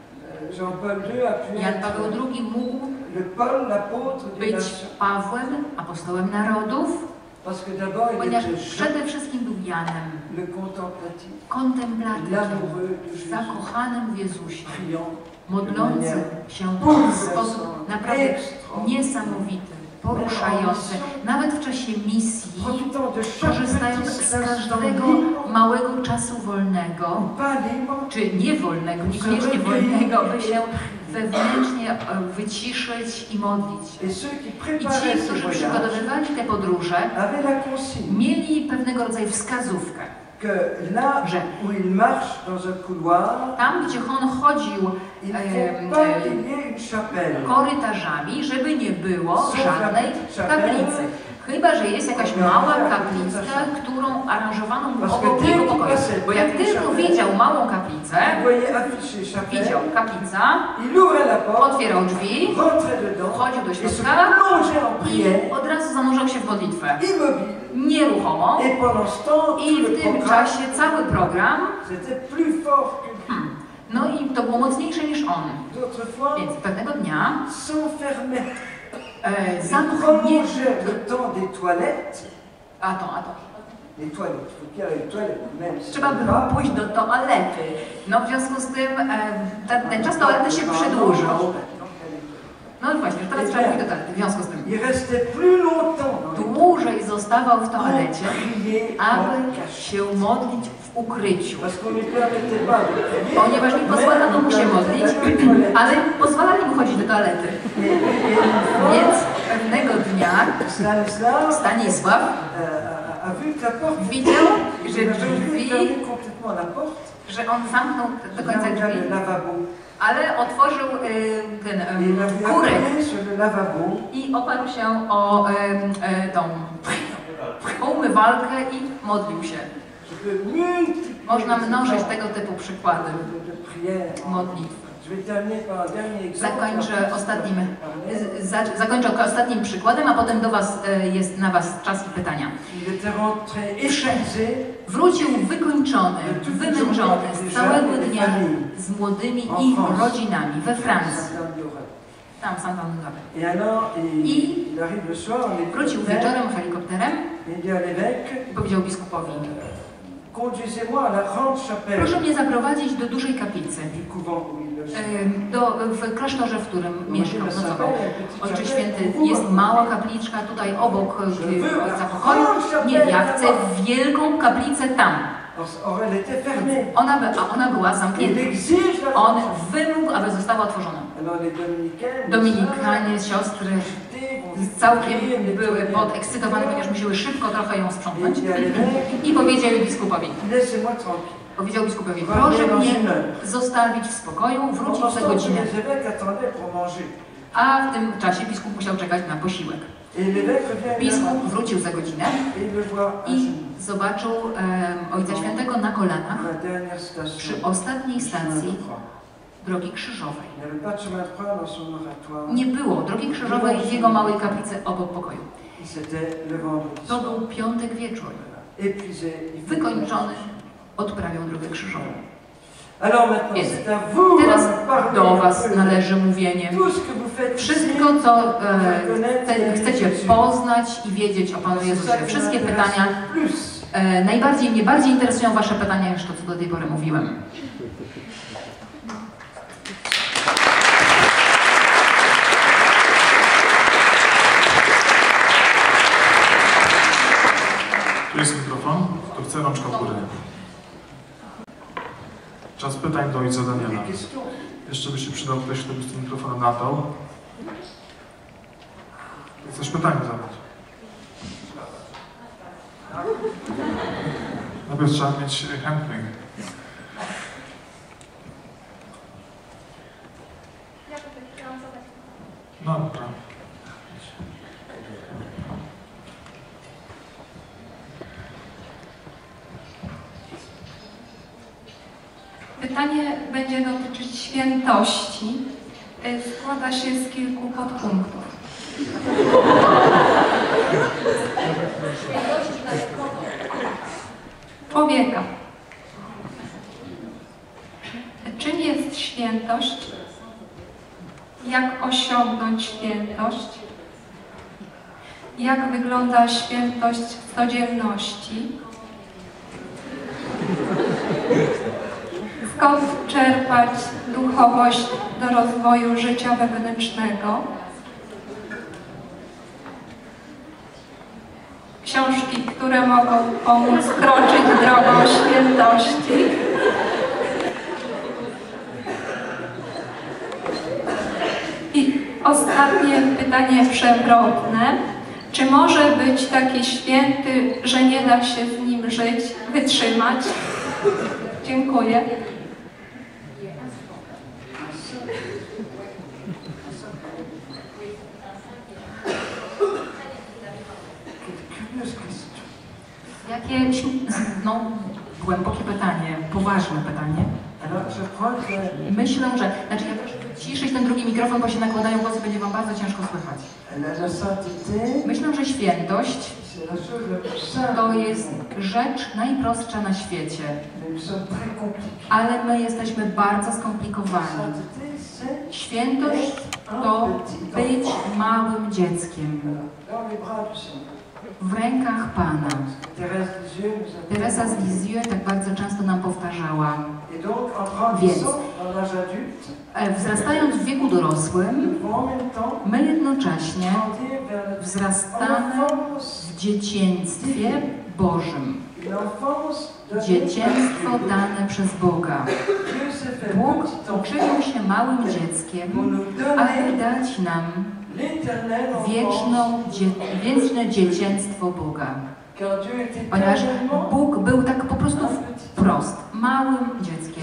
Jan Paweł drugi mógł być Pawłem, apostołem narodów, ponieważ przede wszystkim był Janem, kontemplatywnym, zakochanym w Jezusie, modlącym się w sposób naprawdę niesamowity, poruszające, nawet w czasie misji, korzystając z każdego małego czasu wolnego, czy niewolnego, niekoniecznie wolnego, by się wewnętrznie wyciszyć i modlić. I ci, którzy przygotowywali te podróże, mieli pewnego rodzaju wskazówkę, że tam, gdzie on chodził e, korytarzami, żeby nie było żadnej kaplicy. Chyba że jest jakaś mała kapliczka, którą aranżowano obok jego pokoju. Bo jak tylko widział małą kaplicę, widział kaplica, otwierał drzwi, wchodził do środka i od razu zanurzał się w modlitwę. Nieruchomo. I w tym czasie cały program, hmm, no i to było mocniejsze niż on. Więc pewnego dnia e, zamknięto... A to, a to. Trzeba było pójść do toalety. No w związku z tym e, ten, ten czas toalety się przedłużył. No właśnie, że teraz trzeba pójść do toalety. W związku z tym dłużej zostawał w toalecie, aby się modlić w ukryciu. Ponieważ nie pozwalano mu się modlić, ale pozwalali mu chodzić do toalety. Więc pewnego dnia Stanisław widział, że drzwi, że on zamknął do końca drzwi, ale otworzył y, ten y, kurek i oparł się o y, y, tą umywalkę i modlił się. Można mnożyć tego typu przykłady modlitwy. Zakończę ostatnim, za, zakończę ostatnim przykładem, a potem do was, jest na was czas i pytania. Wrócił wykończony, wymęczony z całego dnia z młodymi i rodzinami we Francji. Tam sam pan I wrócił wieczorem helikopterem i powiedział biskupowi: proszę mnie zaprowadzić do dużej kaplicy, do, w klasztorze, w którym mieszkam, nocował. Ojcze Święty, jest mała kapliczka tutaj obok ojca pokoju. Nie, ja chcę wielką kaplicę tam. Ona, a ona była zamknięta. On wymógł, aby została otworzona. Dominikanie, siostry całkiem były podekscytowane, ponieważ musiały szybko trochę ją sprzątnąć. I powiedzieli biskupowi, powiedział biskupowi, proszę mnie zostawić w spokoju, wrócić za godzinę. A w tym czasie biskup musiał czekać na posiłek. Biskup wrócił za godzinę i zobaczył um, Ojca Świętego na kolanach przy ostatniej stacji Drogi Krzyżowej. Nie było Drogi Krzyżowej w jego małej kaplicy obok pokoju. To był piątek wieczór. Wykończony odprawiał Drogę Krzyżową. Więc teraz do was należy mówienie. Wszystko, co e, chcecie poznać i wiedzieć o Panu Jezusie. Wszystkie pytania. E, najbardziej mnie bardziej interesują wasze pytania niż to, co do tej pory mówiłem. Tu jest mikrofon, to chcę rączkę w górę. Czas pytań do ojca Daniela. Jeszcze by się przydał ktoś, kto by z tym mikrofonem latał. Chcesz pytanie zadać? Najpierw trzeba mieć chętnych. Ja tutaj chciałam zadać. No dobra. Pytanie będzie dotyczyć świętości. Składa się z kilku podpunktów. Człowieka. Czym jest świętość? Jak osiągnąć świętość? Jak wygląda świętość w codzienności? Skąd czerpać duchowość do rozwoju życia wewnętrznego? Książki, które mogą pomóc kroczyć drogą świętości. I ostatnie pytanie przewrotne. Czy może być taki święty, że nie da się z nim żyć, wytrzymać? Dziękuję. Jakie no, głębokie pytanie, poważne pytanie. Myślę, że... Znaczy ja proszę wyciszyć ten drugi mikrofon, bo się nakładają głosy, będzie wam bardzo ciężko słychać. Myślę, że świętość to jest rzecz najprostsza na świecie, ale my jesteśmy bardzo skomplikowani. Świętość to być małym dzieckiem w rękach Pana. Teresa z Lisieux tak bardzo często nam powtarzała. Więc wzrastając w wieku dorosłym, my jednocześnie wzrastamy w dzieciństwie Bożym. Dzieciństwo dane przez Boga. Bóg uczynił się małym dzieckiem, aby dać nam wieczną, dzie wieczne dzieciństwo Boga. Ponieważ Bóg był tak po prostu wprost, małym dzieckiem.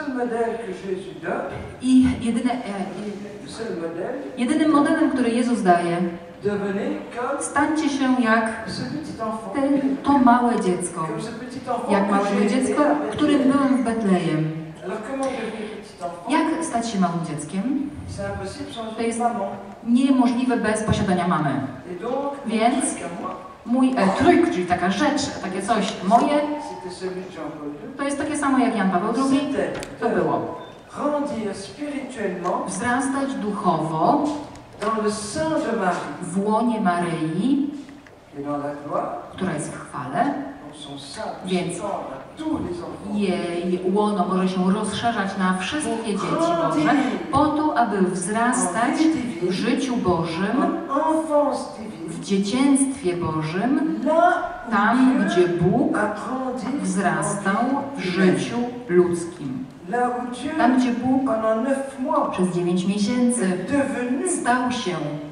I jedyne, e, jedynym modelem, który Jezus daje, stańcie się jak ten, to małe dziecko. Jak małe dziecko, którym byłem w Betlejem. Jak stać się małym dzieckiem? To jest niemożliwe bez posiadania mamy. Więc mój e, trójk, czyli taka rzecz, takie coś moje, to jest takie samo jak Jan Paweł drugi. To było wzrastać duchowo w łonie Maryi, która jest w chwale, więc jej łono może się rozszerzać na wszystkie dzieci Boże, po to, aby wzrastać w życiu Bożym, w dzieciństwie Bożym, tam, gdzie Bóg wzrastał w życiu ludzkim. Tam, gdzie Bóg przez dziewięć miesięcy stał się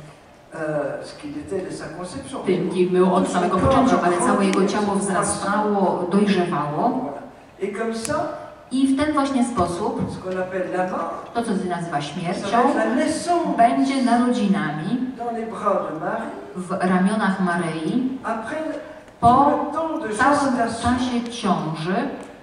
tym, kim był od samego początku, ale całe jego ciało wzrastało, dojrzewało. I w ten właśnie sposób to, co się nazywa śmiercią, będzie narodzinami w ramionach Maryi po całym czasie ciąży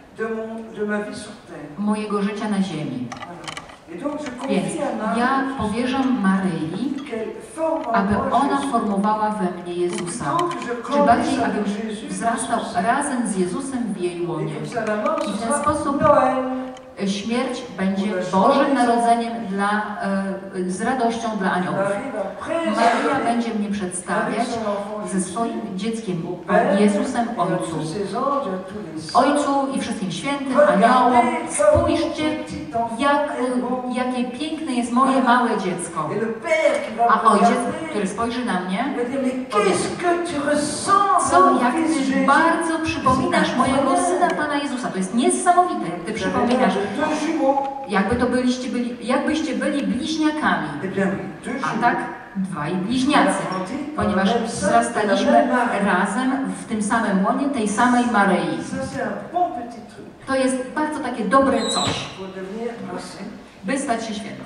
mojego życia na ziemi. Więc ja powierzam Maryi, aby ona formowała we mnie Jezusa. Czy bardziej, abym wzrastał razem z Jezusem w jej łonie. I w ten sposób śmierć będzie Bożym Narodzeniem dla, e, z radością dla aniołów. Maryja będzie mnie przedstawiać ze swoim dzieckiem, Jezusem Ojcu. Ojcu i wszystkim świętym, aniołom. Spójrzcie, jak, jakie piękne jest moje małe dziecko. A ojciec, który spojrzy na mnie, powie, co, jak ty bardzo przypominasz mojego Syna Pana Jezusa. To jest niesamowite, jak ty przypominasz. Jakby to byliście byli, jakbyście byli bliźniakami. A tak dwaj bliźniacy, ponieważ wzrastaliśmy razem w tym samym łonie tej samej Maryi. To jest bardzo takie dobre coś, by stać się świętym.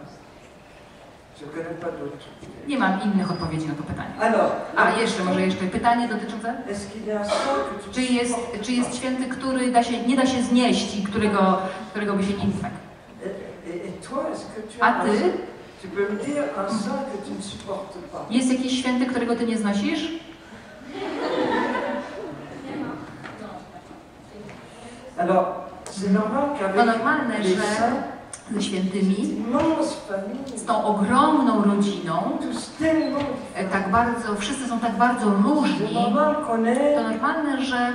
Nie mam innych odpowiedzi na to pytanie. A jeszcze, może jeszcze pytanie dotyczące? Czy jest, czy jest święty, który da się, nie da się znieść i którego, którego by się nie tak? A ty? Jest jakiś święty, którego ty nie znosisz? To normalne, że ze świętymi, z tą ogromną rodziną, tak bardzo, wszyscy są tak bardzo różni, to normalne, że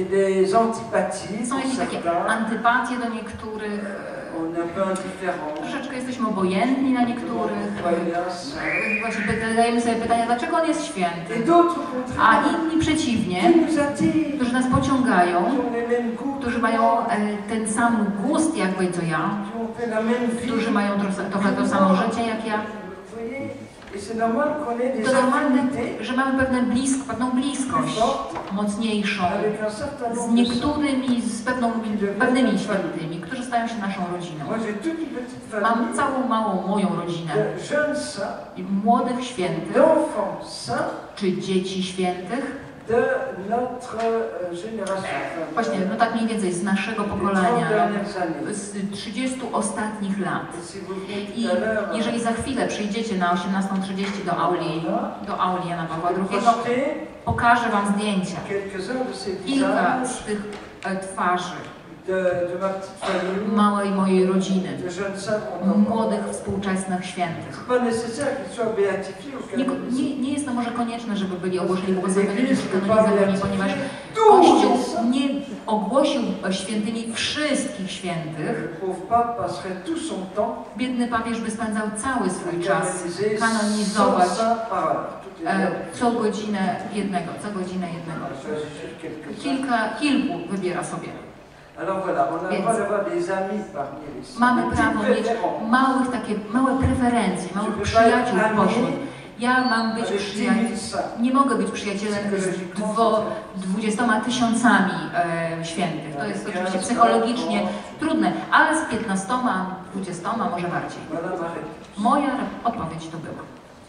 są jakieś takie antypatie do niektórych, troszeczkę jesteśmy obojętni na niektórych, właśnie zadajemy sobie pytania, dlaczego on jest święty, a inni przeciwnie, którzy nas pociągają, którzy mają ten sam gust jakby co ja, którzy mają trochę to samo życie jak ja. To normalne, że mamy pewne blisk, pewną bliskość mocniejszą z niektórymi, z pewną, pewnymi świętymi, którzy stają się naszą rodziną. Mam całą małą moją rodzinę młodych świętych, czy dzieci świętych, de notre génération. Właśnie, no tak mniej więcej z naszego pokolenia, z trzydziestu ostatnich lat. I jeżeli za chwilę przyjdziecie na osiemnastą trzydzieści do auli, do auli Jana Pawła drugiego, pokażę wam zdjęcia. Kilka z tych twarzy małej mojej rodziny, młodych, współczesnych świętych. Nie, nie, nie jest to może konieczne, żeby byli ogłoszeni błogosławionymi czy kanonizowani, ponieważ Kościół nie ogłosił świętymi wszystkich świętych. Biedny papież by spędzał cały swój czas kanonizować e, co godzinę jednego, co godzinę jednego. Kilka, kilku wybiera sobie. Więc mamy prawo mieć małych, takie małe preferencje, małych przyjaciół pośród. Ja mam być przyjacielem, nie mogę być przyjacielem z dwo, dwudziestoma tysiącami e, świętych. To jest oczywiście psychologicznie trudne, ale z piętnastoma, dwudziestoma może bardziej. Moja odpowiedź to była.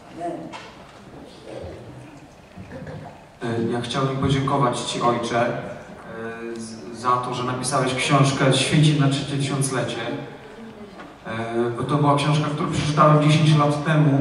Ja chciałbym podziękować Ci, Ojcze, za to, że napisałeś książkę Święci na trzecie tysiąclecie, bo to była książka, którą przeczytałem dziesięć lat temu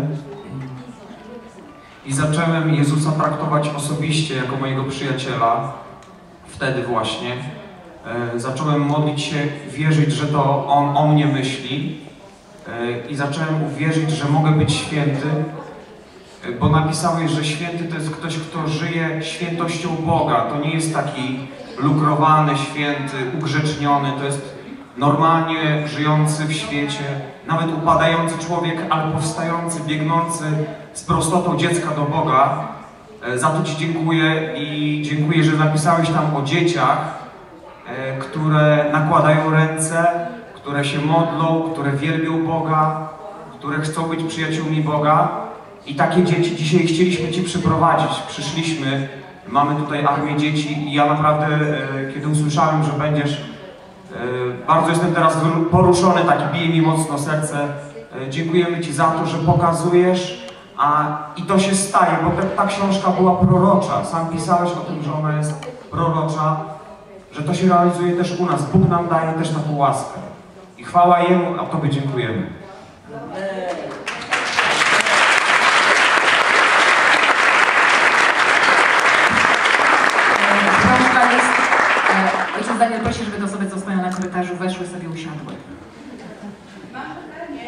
i zacząłem Jezusa traktować osobiście jako mojego przyjaciela, wtedy właśnie. Zacząłem modlić się, wierzyć, że to On o mnie myśli i zacząłem uwierzyć, że mogę być święty, bo napisałeś, że święty to jest ktoś, kto żyje świętością Boga. To nie jest taki lukrowany, święty, ugrzeczniony, to jest normalnie żyjący w świecie, nawet upadający człowiek, ale powstający, biegnący z prostotą dziecka do Boga. Za to Ci dziękuję i dziękuję, że napisałeś tam o dzieciach, które nakładają ręce, które się modlą, które wielbią Boga, które chcą być przyjaciółmi Boga. I takie dzieci dzisiaj chcieliśmy Ci przyprowadzić. Przyszliśmy, mamy tutaj armię dzieci i ja naprawdę, kiedy usłyszałem, że będziesz, bardzo jestem teraz poruszony, tak bije mi mocno serce. Dziękujemy Ci za to, że pokazujesz, a i to się staje, bo ta, ta książka była prorocza. Sam pisałeś o tym, że ona jest prorocza, że to się realizuje też u nas. Bóg nam daje też taką łaskę. I chwała Jemu, a Tobie dziękujemy. Ojciec Daniel prosi, żeby te osoby, co stoją na korytarzu, weszły sobie, usiadły. Mam pytanie.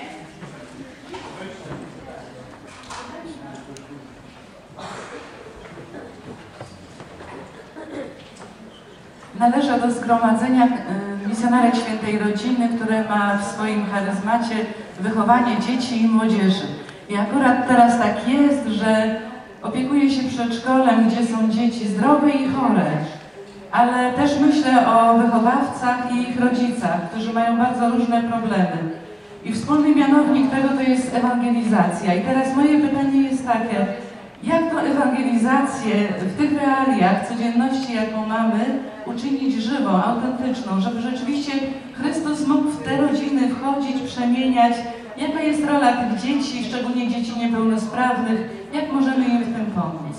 Należę do zgromadzenia misjonarek Świętej Rodziny, które ma w swoim charyzmacie wychowanie dzieci i młodzieży. I akurat teraz tak jest, że opiekuję się przedszkolem, gdzie są dzieci zdrowe i chore. Ale też myślę o wychowawcach i ich rodzicach, którzy mają bardzo różne problemy. I wspólny mianownik tego to jest ewangelizacja. I teraz moje pytanie jest takie, jak tę ewangelizację w tych realiach codzienności, jaką mamy, uczynić żywą, autentyczną, żeby rzeczywiście Chrystus mógł w te rodziny wchodzić, przemieniać. Jaka jest rola tych dzieci, szczególnie dzieci niepełnosprawnych, jak możemy im w tym pomóc?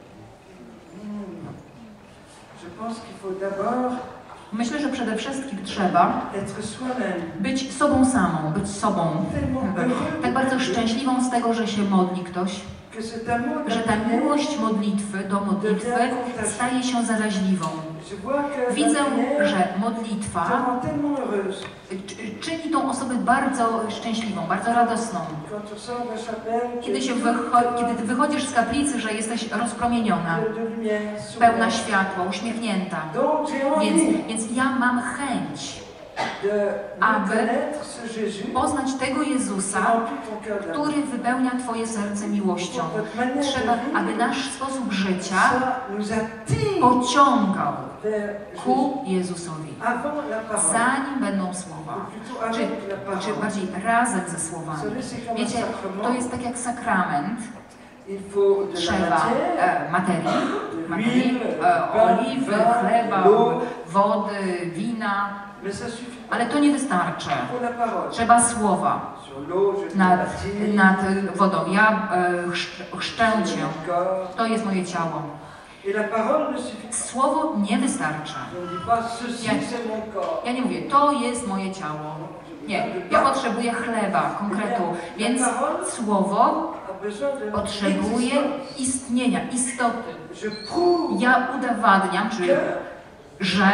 Myślę, że przede wszystkim trzeba być sobą samą, być sobą. Tak bardzo szczęśliwą z tego, że się modli ktoś, że ta miłość modlitwy do modlitwy staje się zaraźliwą. Widzę, że modlitwa czyni tą osobę bardzo szczęśliwą, bardzo radosną. Kiedy, się wycho- kiedy ty wychodzisz z kaplicy, że jesteś rozpromieniona, pełna światła, uśmiechnięta. Więc, więc ja mam chęć, aby poznać tego Jezusa, który wypełnia Twoje serce miłością. Trzeba, aby nasz sposób życia pociągał ku Jezusowi, zanim będą słowa, czy, czy bardziej razem ze słowami. Wiecie, to jest tak jak sakrament. Trzeba e, materii, materii e, oliwy, chleba, wody, wina, ale to nie wystarczy. Trzeba słowa nad, nad wodą. Ja e, chrzczę Cię, to jest moje ciało. Słowo nie wystarcza. Ja, ja nie mówię, to jest moje ciało. Nie, ja potrzebuję chleba, konkretu, więc słowo potrzebuje istnienia, istoty. Ja udowadniam, czy, że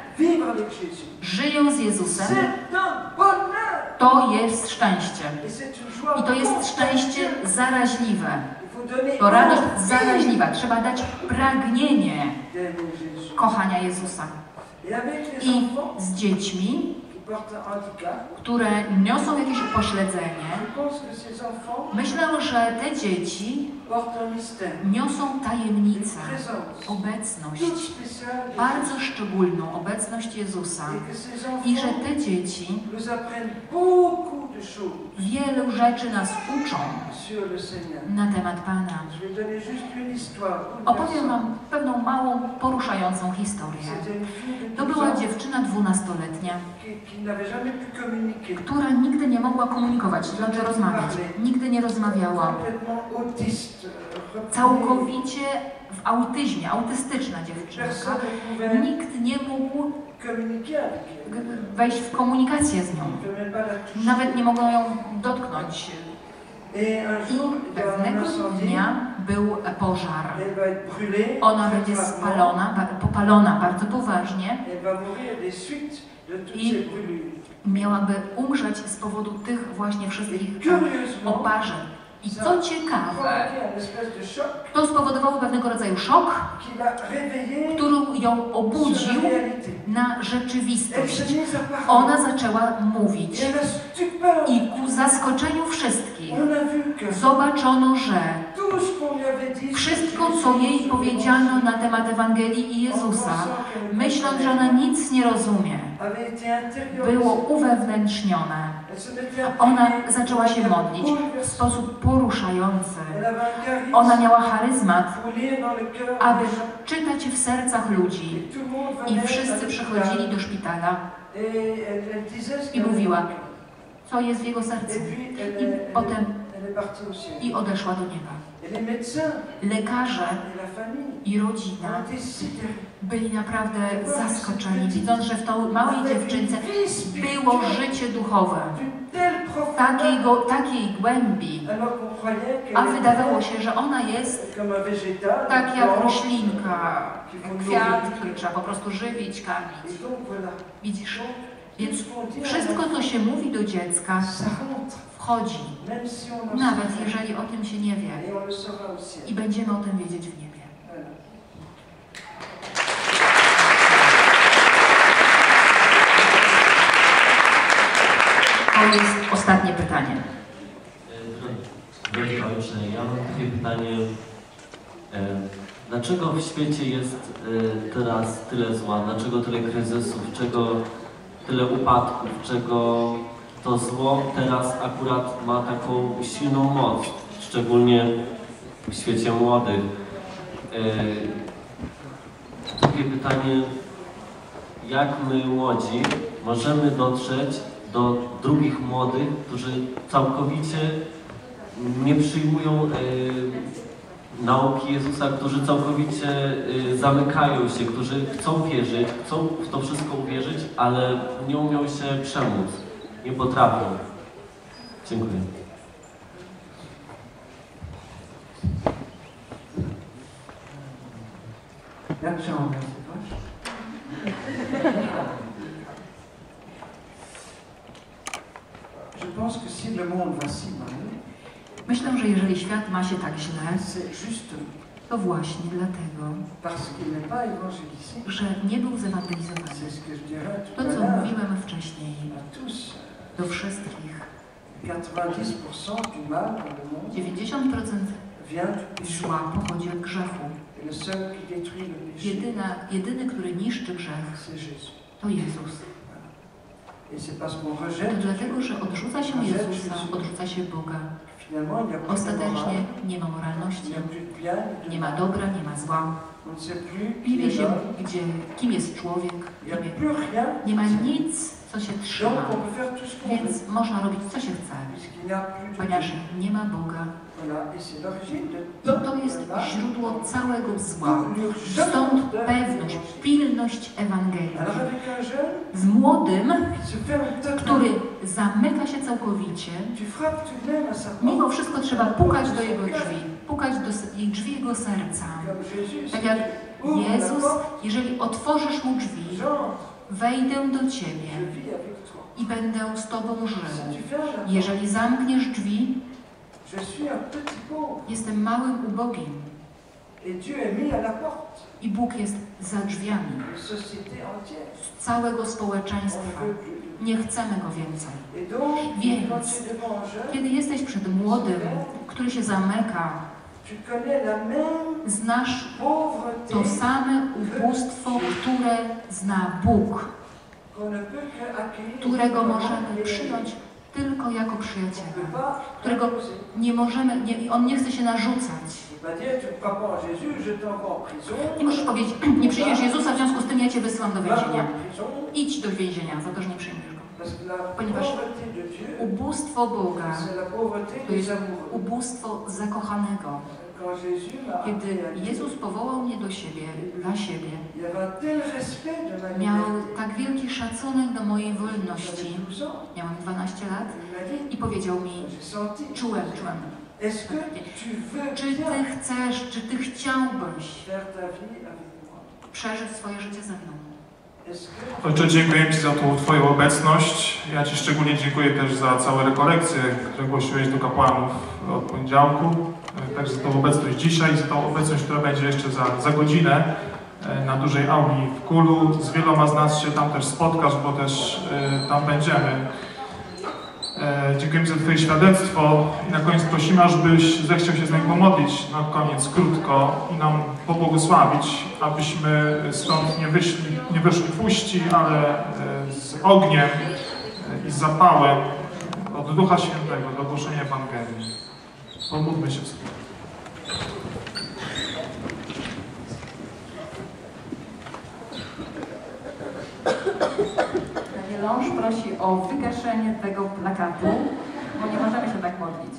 żyję z Jezusem, to jest szczęście. I to jest szczęście zaraźliwe. To radość zaraźliwa. Trzeba dać pragnienie kochania Jezusa. I z dziećmi, które niosą jakieś upośledzenie, myślę, że te dzieci niosą tajemnicę, obecność, bardzo szczególną obecność Jezusa i że te dzieci wielu rzeczy nas uczą na temat Pana. Opowiem Wam pewną małą, poruszającą historię. To była dziewczyna dwunastoletnia, która nigdy nie mogła komunikować, znaczy rozmawiać. Nigdy nie rozmawiała. Całkowicie w autyzmie, autystyczna dziewczynka. Nikt nie mógł wejść w komunikację z nią. Nawet nie mogą ją dotknąć. I pewnego dnia był pożar. Ona będzie spalona, popalona bardzo poważnie i miałaby umrzeć z powodu tych właśnie wszystkich oparzeń. I co ciekawe, to spowodowało pewnego rodzaju szok, który ją obudził na rzeczywistość. Ona zaczęła mówić i ku zaskoczeniu wszystkich zobaczono, że wszystko, co jej powiedziano na temat Ewangelii i Jezusa, myśląc, że ona nic nie rozumie, było uwewnętrznione. Ona zaczęła się modlić w sposób poruszający. Ona miała charyzmat, aby czytać w sercach ludzi. I wszyscy przychodzili do szpitala i mówiła, co jest w jego sercu. I potem i odeszła do nieba. Lekarze i rodzina byli naprawdę zaskoczeni, widząc, że w tej małej dziewczynce było życie duchowe, takiej, go, takiej głębi, a wydawało się, że ona jest tak jak roślinka, kwiat, który trzeba po prostu żywić, karmić. Widzisz? Więc wszystko, co się mówi do dziecka, wchodzi, nawet jeżeli o tym się nie wie. I będziemy o tym wiedzieć w niebie. To jest ostatnie pytanie. Drogi Ojcze, ja mam takie pytanie. Dlaczego w świecie jest teraz tyle zła? Dlaczego tyle kryzysów? Czego tyle upadków? Czego to zło teraz akurat ma taką silną moc? Szczególnie w świecie młodych. Drugie pytanie. Jak my, młodzi, możemy dotrzeć do drugich młodych, którzy całkowicie nie przyjmują y, nauki Jezusa, którzy całkowicie y, zamykają się, którzy chcą wierzyć, chcą w to wszystko uwierzyć, ale nie umią się przemóc, nie potrafią. Dziękuję. Jak się nazywasz? Myślę, że jeżeli świat ma się tak źle, to właśnie dlatego, że nie był zewangelizowany. To, co mówiłem wcześniej, do wszystkich. dziewięćdziesiąt procent zła pochodzi od grzechu. Jedyna, jedyny, który niszczy grzech, to Jezus. To dlatego, że odrzuca się Jezusa, odrzuca się Boga. Ostatecznie nie ma moralności, nie ma dobra, nie ma zła. Nie wie się, gdzie, kim jest człowiek, nie, wie, nie ma nic co się trzyma. Więc można robić, co się chce, ponieważ nie ma Boga. I to jest źródło całego zła. Stąd pewność, pilność Ewangelii. Z młodym, który zamyka się całkowicie, mimo wszystko trzeba pukać do jego drzwi, pukać do drzwi jego serca. Tak jak Jezus, jeżeli otworzysz mu drzwi, wejdę do Ciebie i będę z Tobą żył. Jeżeli zamkniesz drzwi, jestem małym ubogim. I Bóg jest za drzwiami z całego społeczeństwa. Nie chcemy Go więcej. Więc, kiedy jesteś przed młodym, który się zamyka, znasz to same ubóstwo, które zna Bóg, którego możemy przyjąć tylko jako przyjaciela, którego nie możemy, nie, on nie chce się narzucać. Nie możesz powiedzieć, nie przyjmiesz Jezusa, w związku z tym ja Cię wysyłam do więzienia. Idź do więzienia za to, że nie przyjmiesz Go. Ponieważ ubóstwo Boga to jest ubóstwo zakochanego. Kiedy Jezus powołał mnie do siebie, dla siebie, miał tak wielki szacunek do mojej wolności. Miałem dwanaście lat i powiedział mi, czułem, czułem. Czy Ty chcesz, czy Ty chciałbyś przeżyć swoje życie ze mną? Ojcze, dziękuję Ci za tą Twoją obecność. Ja Ci szczególnie dziękuję też za całe rekolekcje, które głosiłeś do kapłanów od poniedziałku. Także za tą obecność dzisiaj, za tą obecność, która będzie jeszcze za, za godzinę na dużej auli w Kulu. Z wieloma z nas się tam też spotkasz, bo też y, tam będziemy. E, dziękujemy za Twoje świadectwo i na koniec prosimy, ażebyś zechciał się z nami pomodlić na koniec krótko i nam pobłogosławić, abyśmy stąd nie wyszli, nie wyszli puści, ale e, z ogniem e, i z zapałem od Ducha Świętego do głoszenia Ewangelii. Pomódlmy się wspólnie. Mąż prosi o wygaszenie tego plakatu, bo nie możemy się tak modlić.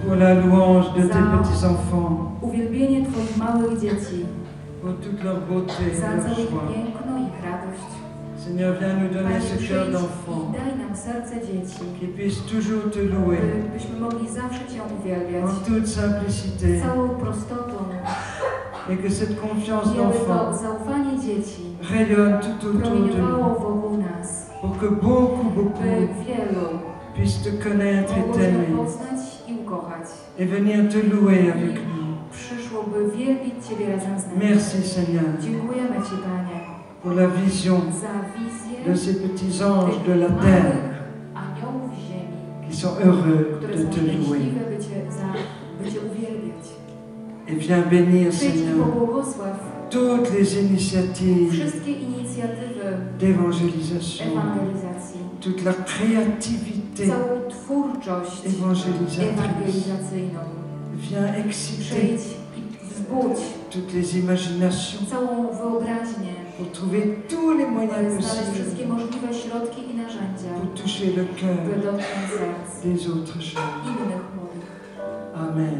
Pour la louange de tes petits enfants. Uwielbienie Twoich małych dzieci. Pour toute leur beauté et Za leur całe ich joie. piękno, ich radość. Seigneur, viens nous donner Panie, ce przyjdź cœur i d'enfant. daj nam serce dzieci. Qui puisse toujours te louer. Byśmy mogli zawsze Cię uwielbiać. En toute simplicité. Z całą prostotą. Et que cette confiance I aby to d'enfant zaufanie dzieci rayonne tout autour de promieniowało nous. wokół nas. Pour que beaucoup, By beaucoup wielu puissent te connaître et mogło Cię t'aimer. poznać i ukochać. Et venir te louer avec nous. Przyszłoby wielbić Ciebie razem z nami. Merci Seigneur Dziękujemy Ci, Panie, pour la vision za wizję de ces petits anges tych de la małych terre aniołów ziemi, qui sont heureux które de są te louer. szczęśliwe, by Cię, za, by Cię uwielbiać. Et viens bénir Przyjdź i Seigneur pobłogosław toutes les initiatives wszystkie inicjatywy d'évangélisation, ewangelizacji, toute la créativité całą twórczość évangélisatrice. ewangelizacyjną. Viens exciter Przyjdź i wzbudź toutes les imaginations całą wyobraźnię, pour trouver tous les by moyens znaleźć wszystkie possibles możliwe środki i narzędzia, pour toucher le by cœur dotknąć serc des autres choses. innych młodych. Amen.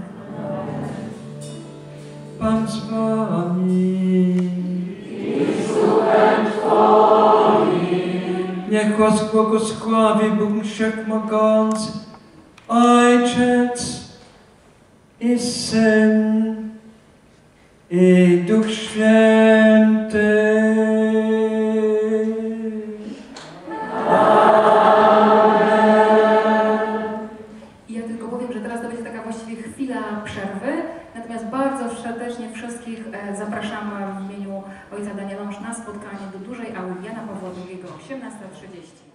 Pan z wami. Niech was błogosławi Bóg Wszechmogący, Ojciec i Syn i Duch Święty. Ja tylko powiem, że teraz to będzie taka właściwie chwila przerwy, natomiast bardzo serdecznie wszystkich e, zapraszamy w imieniu ojca Daniela na spotkanie do dużej auli Jana Pawła drugiego o osiemnasta trzydzieści.